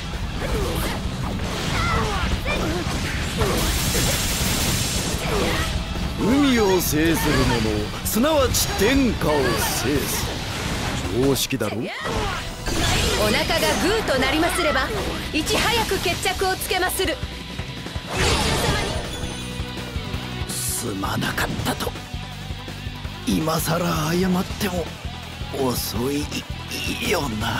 海を制する者すなわち天下を制す。常識だろ。 お腹がグーとなりますればいち早く決着をつけまする。 すまなかったと今さら謝っても遅いよな。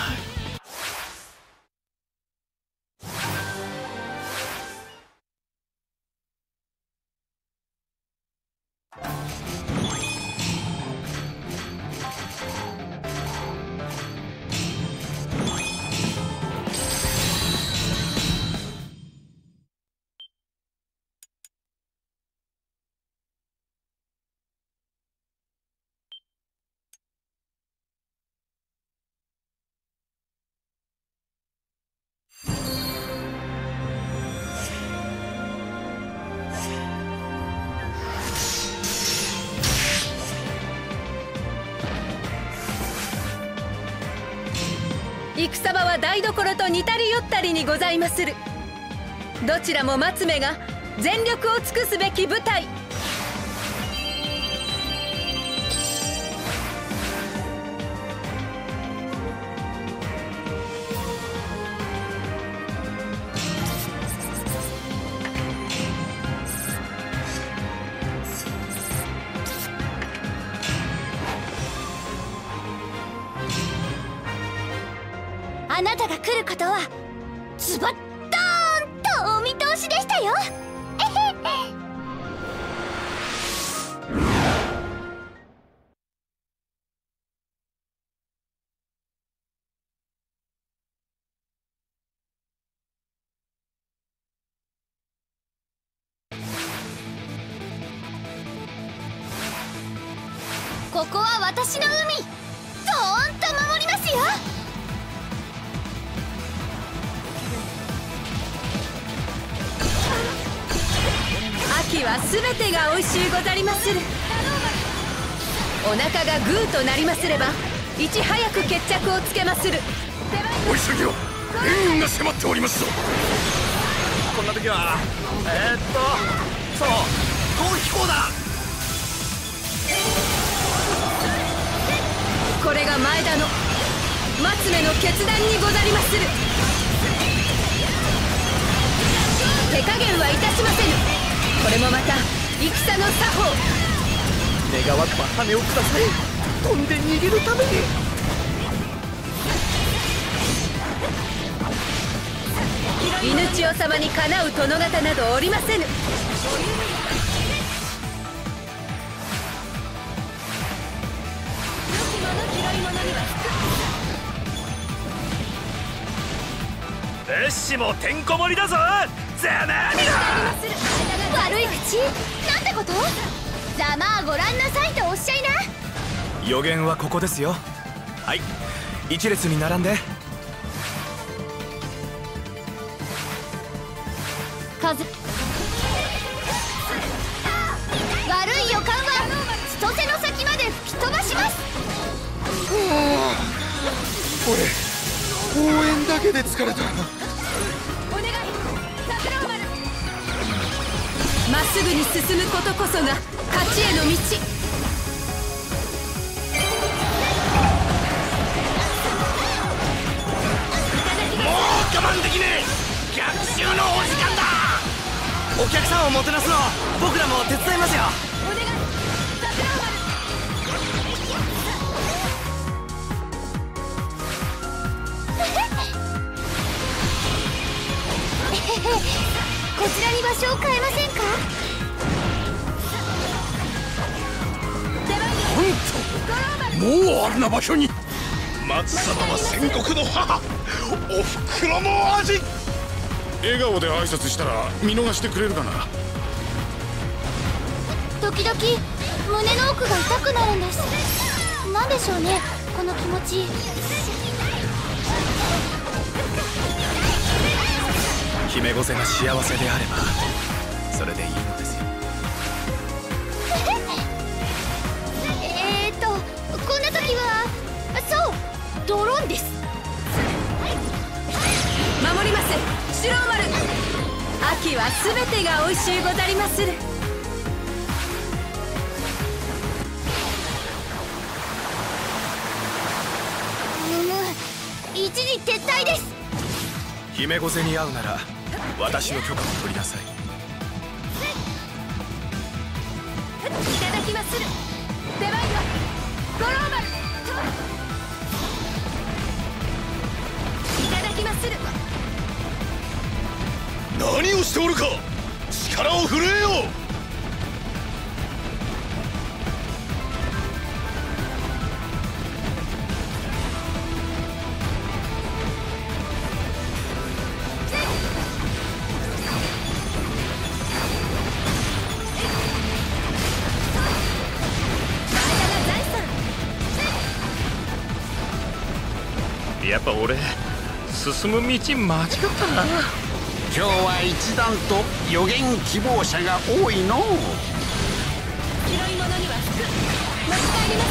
戦場は台所と似たり寄ったりにございまする。どちらも松目が全力を尽くすべき舞台。 あなたが来ることはズバッドーンとお見通しでしたよ。ここは私の海、ドーンと守りますよ。 秋はすべてが美味しゅうござりまする。お腹がグーとなりますればいち早く決着をつけまする。 お急ぎを、援軍が迫っておりますぞ。こんな時はえー、っとそう逃避行だ。 これが前田の松目の決断にござりまする。手加減はいたしませぬ。これもまた戦の作法。 願わくば羽をください。飛んで逃げるために。 犬千代様にかなう殿方などおりませぬ。 物資もてんこ盛りだぞ。ざまあみろ。 悪い口なんてこと。ざまあご覧なさいとおっしゃいな。 予言はここですよ。はい、一列に並んで。 風悪い予感は千歳の先まで吹き飛ばします。 俺応援だけで疲れた。 まっすぐに進むことこそが勝ちへの道。 もう我慢できねえ。逆襲のお時間だ。 お客さんをもてなすの僕らも手伝いますよ。 お願いザクローマル。 こちらに場所を変えませんか？ なんともうあんな場所に。松様は戦国の母、おふくろの味。笑顔で挨拶したら見逃してくれるかな。 時々胸の奥が痛くなるんです。なんでしょうね、この気持ち。 姫御前が幸せであればそれでいいのですよ。 えーっとこんな時はそうドローンです。 守ります白丸。秋は全てが美味しゅうござりまする。 むむ一時撤退です。 姫御前に会うなら私の許可を取りなさい。 いただきまする。出番よゴローバル。いただきまする。 何をしておるか。力を振るえよ。 やっぱ俺進む道間違ったな。 今日は一段と予言希望者が多いのう。 拾い物には服持ち帰り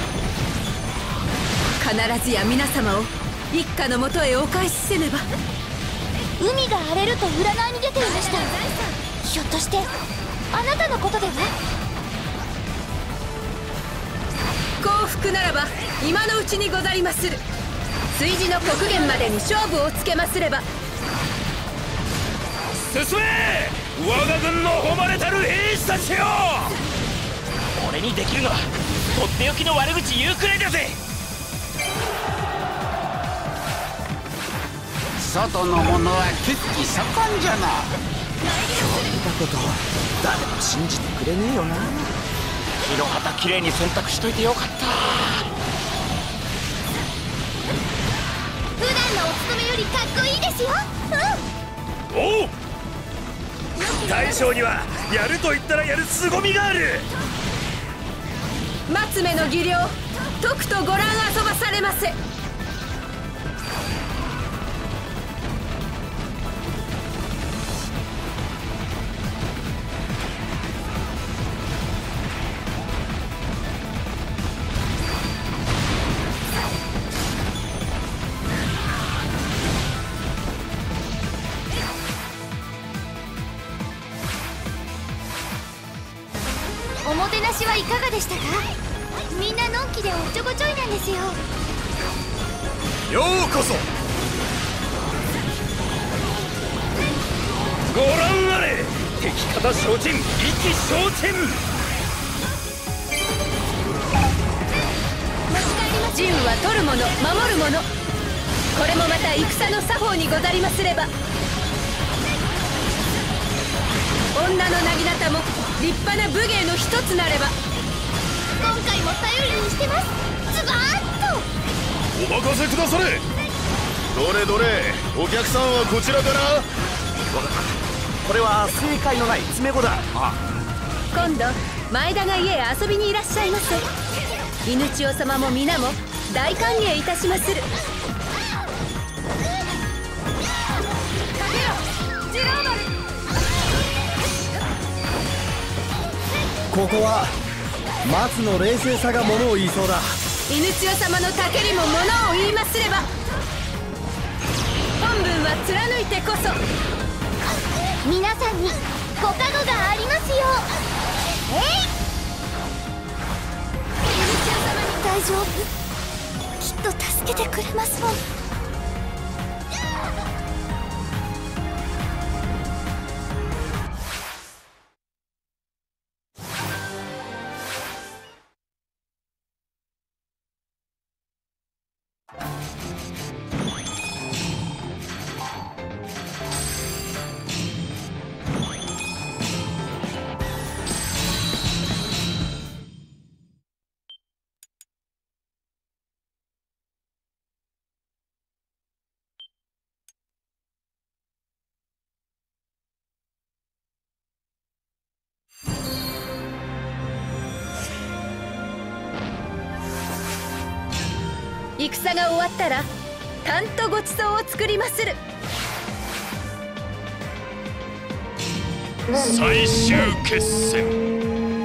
まする。必ずや皆様を一家のもとへお返しせねば。 海が荒れると占いに出ていました。ひょっとしてあなたのことでは？ 幸福ならば今のうちにござりまする。炊事の刻限までに勝負をつけますれば。 進め我が軍の誉れたる兵士たちよ。俺にできるのはとっておきの悪口言うくらいだぜ。 外の者は血気盛んじゃな。 今日見たこと誰も信じてくれねえよな。 白旗きれいに洗濯しといてよかった。 普段のお勤めよりかっこいいですよ。 うん。おう。大将にはやると言ったらやる凄みがある。 松目の技量とくとご覧遊ばされませ。 おもてなしはいかがでしたか？みんなのんきでおっちょこちょいなんですよ。 ようこそ。 ご覧あれ敵方承知意気消沈。 陣は取るもの守るもの。これもまた戦の作法にござりますれば。女のなぎなたも立派な武芸の一つなれば。 今回も頼りにしてます。ズバーッとお任せくだされ。どれどれお客さんはこちらかな。 これは正解のない詰め子だ。あ今度前田が家へ遊びにいらっしゃいませ。犬千代様も皆も大歓迎いたしまする。かけろジローマル。 ここは松の冷静さがものを言いそうだ。 犬千代様のたけりもものを言いますれば。本文は貫いてこそ。 皆さんにご加護がありますよ。えい、大丈夫、きっと助けてくれますもん。 戦が終わったらたんとごちそうを作りまする。 最終決戦。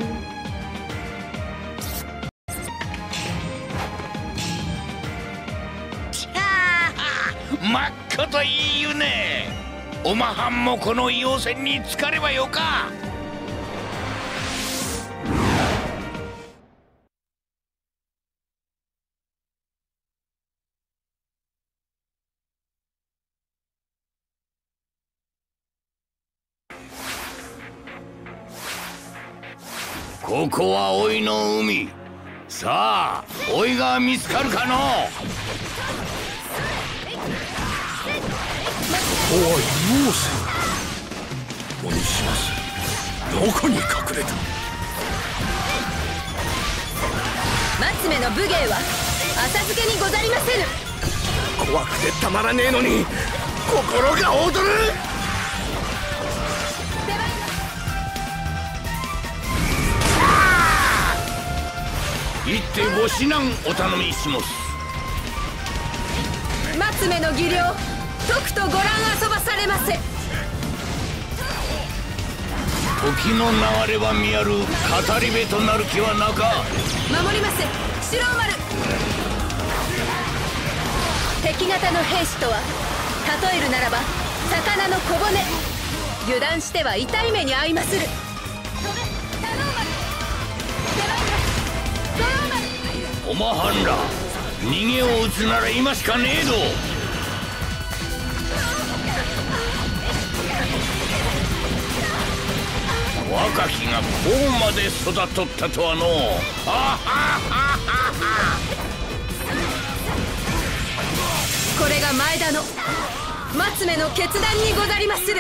キャー、真っ赤といい湯ね。おまはんもこの硫黄泉に浸かればよか。ここはおいの海。さあ、おいが見つかるかの。 ここは硫黄泉。おにします。どこに隠れた。 松目の武芸は浅漬けにござりませぬ。 怖くてたまらねえのに心が躍る。 行ってご指南お頼みします。 松目の技量、とくとご覧遊ばされませ。 時の流れは見やる語り部となる気はなか。 守りませ、四郎丸。敵方の兵士とは例えるならば魚の小骨。油断しては痛い目に遭いまする。 おまはんら、逃げを打つなら今しかねえぞ。若きがこうまで育っとったとはの。あははは。 これが前田の松目の決断にござりまする。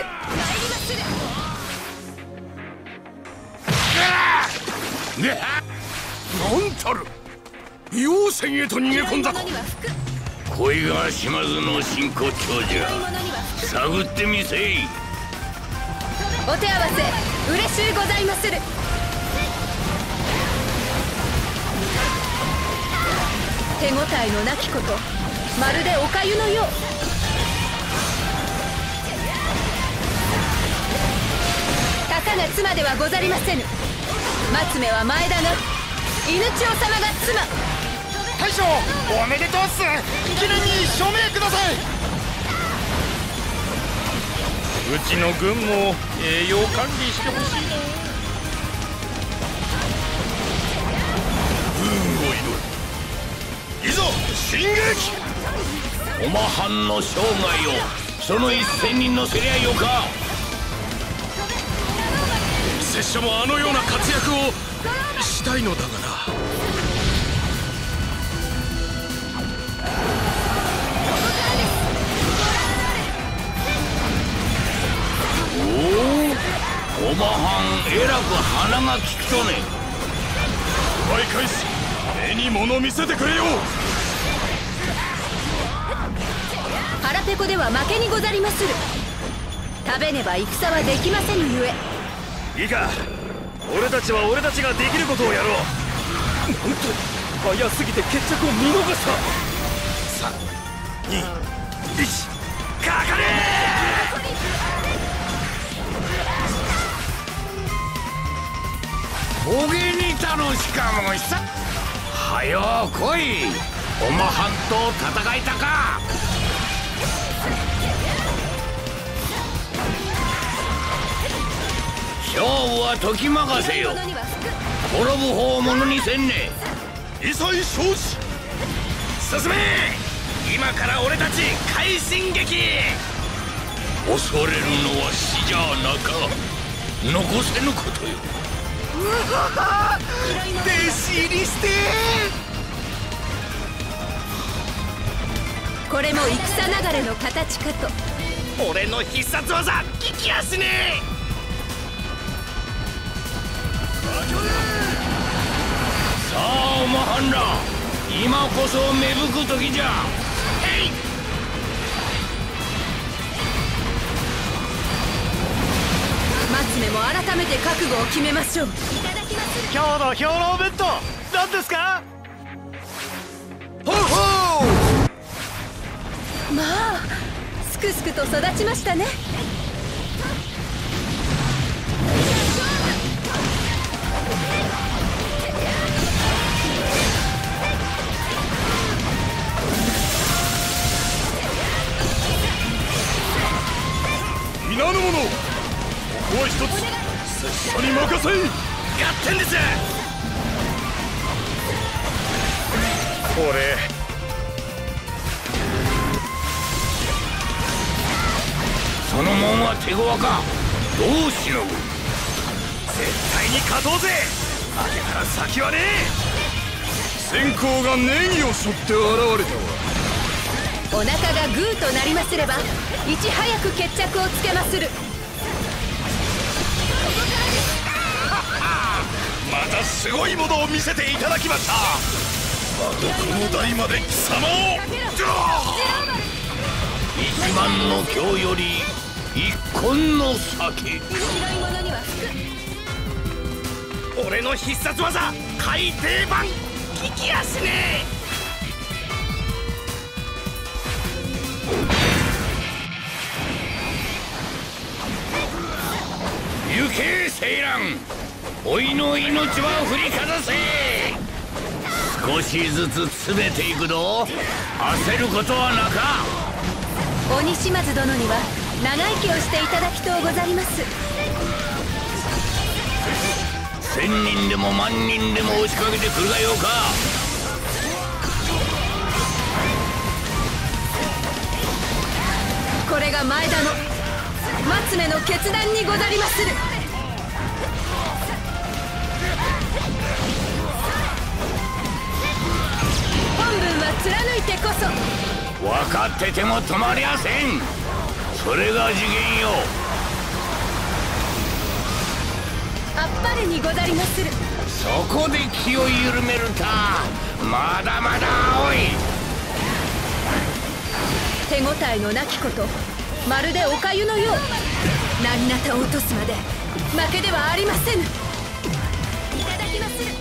なんたる硫黄泉へと逃げ込んだか。 恋が島津の真骨頂じゃ。探ってみせい。 お手合わせ嬉しゅうございまする。手応えのなきこと、まるでおかゆのよう。たかが妻ではござりませぬ。松目は前田の犬千代様が妻。 大将、おめでとうっす。記念に署名ください。 うちの軍も栄養管理してほしいな。 軍を祈る。いざ進撃。 おまはんの生涯をその一戦に乗せりゃよか。 拙者もあのような活躍をしたいのだがな。 おまはんえらく鼻が利くとね。 奪い返す。目に物見せてくれよ。 腹ペコでは負けにござりまする。食べねば戦はできませぬゆえ。 いいか、俺たちは俺たちができることをやろう。なんと早すぎて決着を見逃した。さんにいちかかれ。 おげに楽しかもした。はよ来い。おまはんと戦いたか。 は時任せよ。滅ぶ方をものにせんね。 異彩承知。 進め。今から俺たち快進撃。 恐れるのは死じゃなか。残せぬことよ。 うわ弟子入りしてこれも戦流れの形かと。 俺の必殺技聞きやしねえ。 さあおまはんら、今こそ芽吹く時じゃ。 へい。 松目も改めて覚悟を決めましょう。いただきます。 今日の兵糧弁当何ですか？ ほうほう。 まあすくすくと育ちましたね。 皆の者、ここは一つ拙者に任せい。 合点です。 これその門は手強か。どうしのぐ。 絶対に勝とうぜ。負けたら先はね先行がネギを背負って現れたわ。 お腹がグーとなりますればいち早く決着をつけまする。 またすごいものを見せていただきました。またこの代まで貴様を。 一万の今日より一献の酒。 白いものには服。 え。俺の必殺技海底板聞きやしねえ。 行けセイラン、おいの命は振りかざせ。少しずつ詰めていくぞ。焦ることはなか。 鬼島津殿には長生きをしていただきとうござります。 千人でも万人でも押しかけてくるがよか。 これが前田の松目の決断にござりまする。本文は貫いてこそ。 分かってても止まりゃせん。それが次元よ。 あっぱれにござりまする。 そこで気を緩めるか。まだまだ青い。 手応えのなきこと、まるでおかゆのよう。薙刀を落とすまで負けではありませぬ。いただきまする。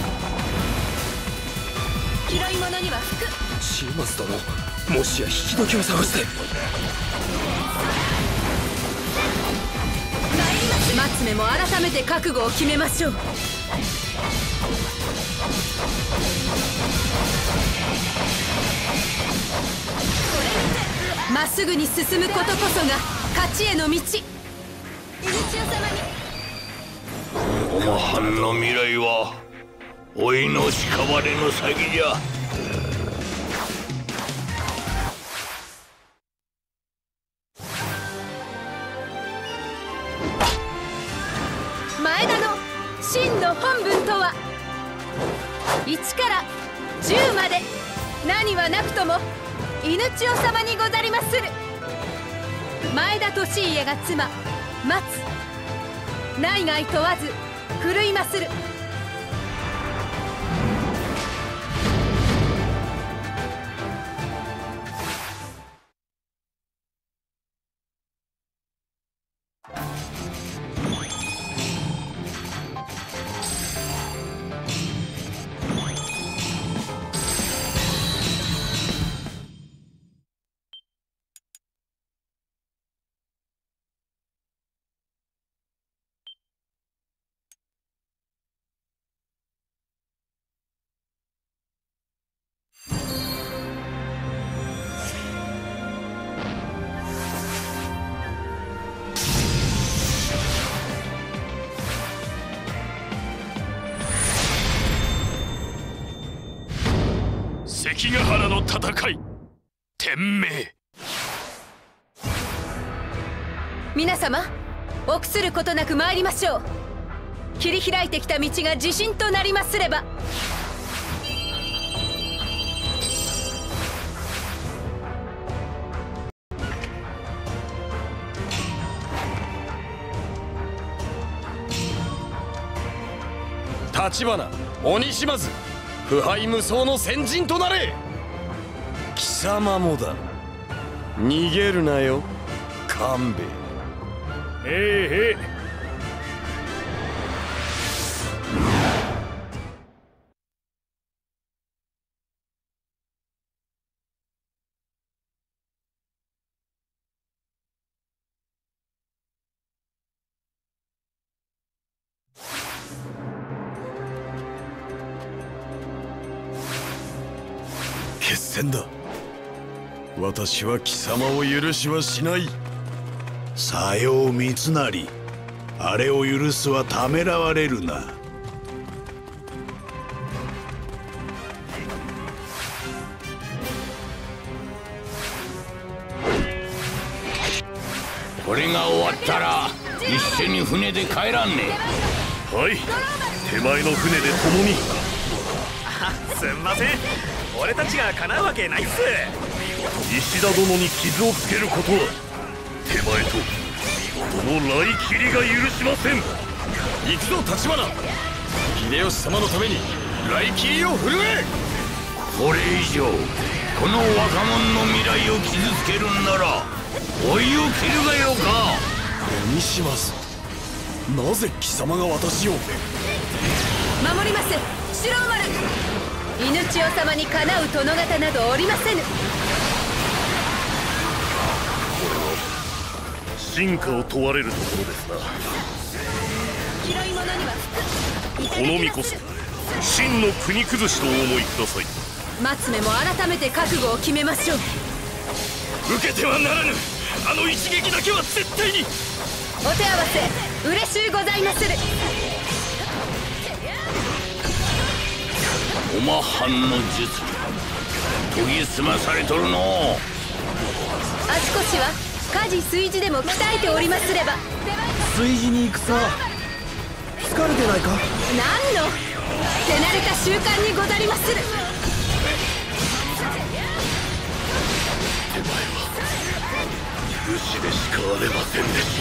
広いものには服。 島津殿、もしや引き時を探して。 松目も改めて覚悟を決めましょう。まっすぐに進むことこそが勝ちへの道。イヌチオ様に。 おまはんの未来はおいの屍の先じゃ。 前田の真の本文とはいちからじゅうまで何はなくともイヌチオ様にござりまする。前田利家が妻松、内外問わず振るいまする。 関ヶ原の戦い天命。 皆様臆することなく参りましょう。切り開いてきた道が自信となりますれば。 橘、鬼島津、腐敗無双の先陣となれ。貴様もだ。逃げるなよ勘兵衛。 へえへえ。 決戦だ。私は貴様を許しはしない。さよう三成、あれを許すはためらわれるな。 これが終わったら一緒に船で帰らんね。 はい、手前の船で共に。 すんません、俺たちが叶うわけないっす。 石田殿に傷をつけることは手前とこの来切りが許しません。 行くぞ橘、秀吉様のために来切りを振るえ。 これ以上この若者の未来を傷つけるんなら追いを切るがよか。 鬼島津、なぜ貴様が私を。 守ります四郎丸。犬千代様にかなう殿方などおりませぬ。 真価を問われるところですな。 広い者には服。 この身こそ真の国崩しとお思いください。 松目も改めて覚悟を決めましょう。 受けてはならぬ。あの一撃だけは絶対に。 お手合わせ嬉しゅうございまする。 おまはんの術研ぎ澄まされとるの。 足腰は家事炊事でも鍛えておりますれば。 炊事に行くさ。疲れてないか。 何の手慣れた習慣にござりまする。 手前は武士でしかあれませんでした。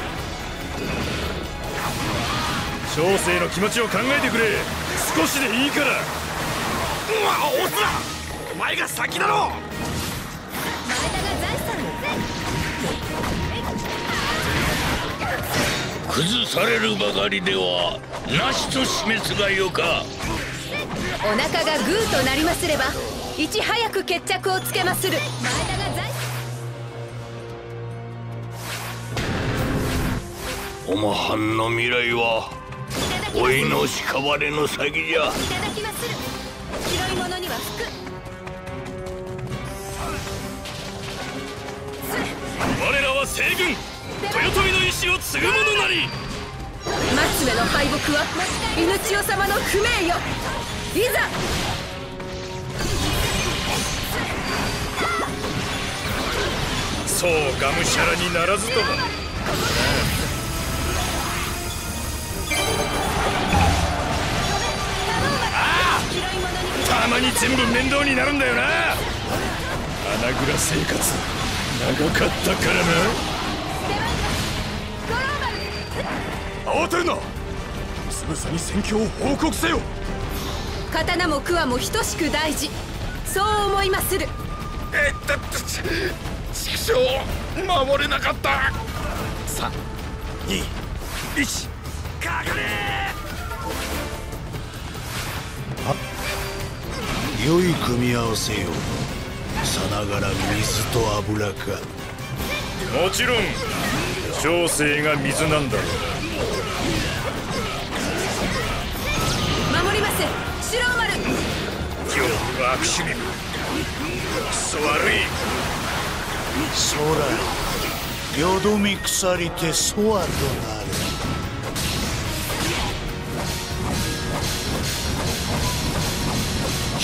小生の気持ちを考えてくれ。少しでいいから。うわ、オスラ、お前が先だろ。 崩されるばかりではなしと示すがよか。 お腹がグーとなりますればいち早く決着をつけまする。 おまはんの未来はおいの屍の先じゃ。いただきまする。 広い者には服。 我らは西軍豊臣の意志を継ぐ者なり。 松目の敗北は犬千代様の不明よ。いざ。 そうがむしゃらにならずとも。たまに全部面倒になるんだよな。穴蔵生活長かったからな。慌てるな。つぶさに戦況を報告せよ。 刀も桑も等しく大事、そう思いまする。 えっと畜生、守れなかった。 さんにいちかかれ。 良い組み合わせよ。さながら水と油か。 もちろん小生が水なんだろうな。守ります四郎丸。 今日は悪趣味。クソ悪い。 空よどみ腐りてそわとなる。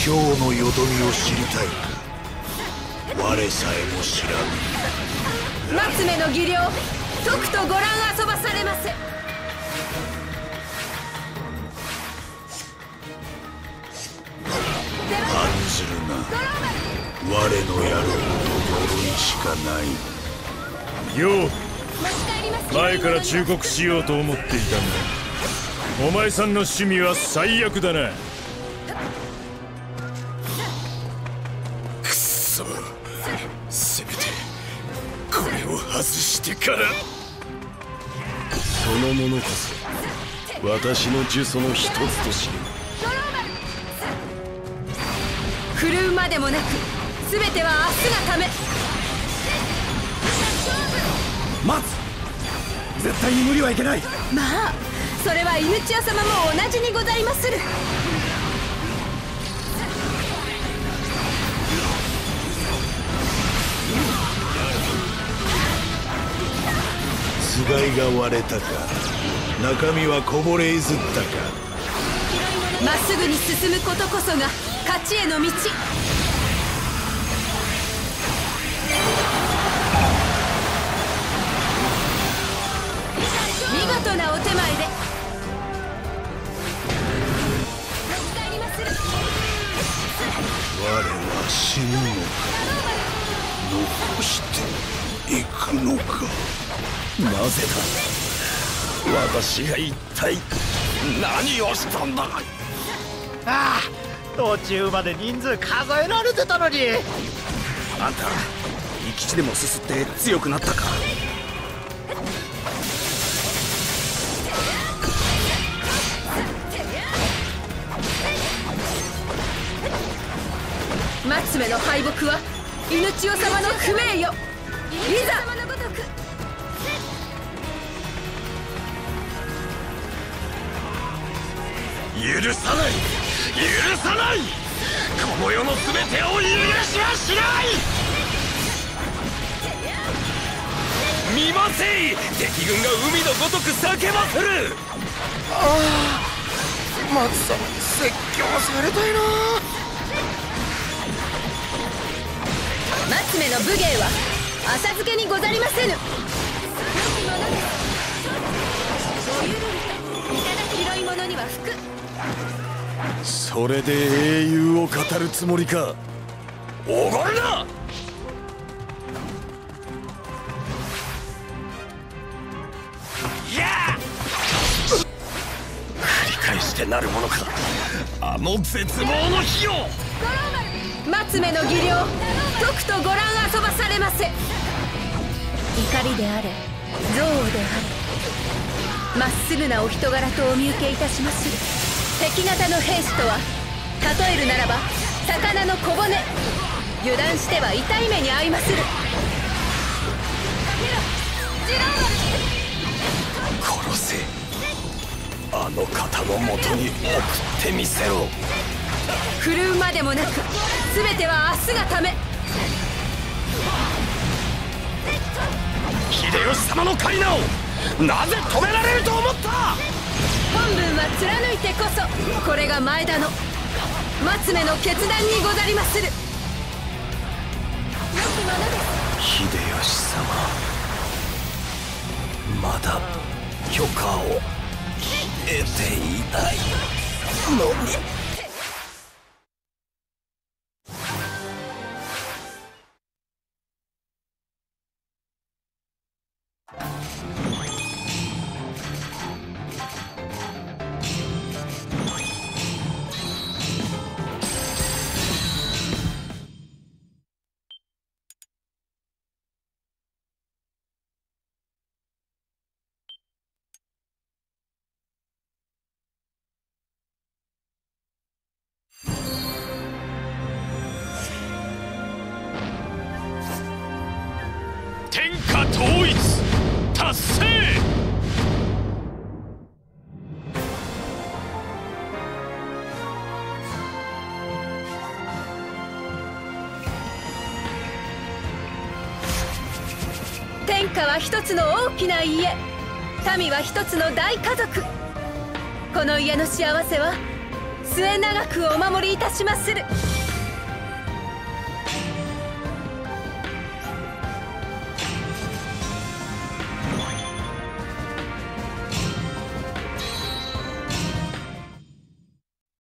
今日のよどみを知りたいか。我さえも知らぬ。 松目の技量、とくとご覧遊ばされませ。 案ずるな。我のやること呪いしかない。 よう、前から忠告しようと思っていたんだ。お前さんの趣味は最悪だな。 くっそ、せめてこれを外してから。 そのものこそ私の呪詛の一つとしよう。 振るうまでもなく、全ては明日がため。 待つ、絶対に無理はいけない。 まあそれは犬千代様も同じにございまする。 つがいが割れたか、中身はこぼれ譲ったか。 まっすぐに進むことこそが勝ちへの道。見事なお手前で。 我は死ぬのか、残していくのか。 なぜだ、私が一体何をしたんだ。ああ、途中まで人数数えられてたのに。 あんた生き血でもすすって強くなったか。 松目の敗北は犬千代様の不名誉。いざ許さない、許さない、この世の全てを許しはしない。見ませい、敵軍が海のごとく叫ばせる。 ああ、松様に説教されたいな。 松目の武芸は浅漬けにござりませぬ。広い者には福。 それで英雄を語るつもりか。 おごるな。繰り返してなるものか、あの絶望の火を。 松目の技量、とくとご覧遊ばされませ。怒りであれ、憎悪であれ、まっすぐなお人柄とお見受けいたしまする。敵方の兵士とは例えるならば魚の小骨。油断しては痛い目に遭いまする。 殺せ、あの方のもとに送ってみせろ。 振るうまでもなく、全ては明日がため。 秀吉様のカイナをなぜ止められると思った。 本文は貫いてこそ、これが前田の松目の決断にござりまする。 秀吉様、まだ許可を得ていないのに。 天下統一達成。 天下は一つの大きな家、民は一つの大家族。この家の幸せは末永くお守りいたしまする。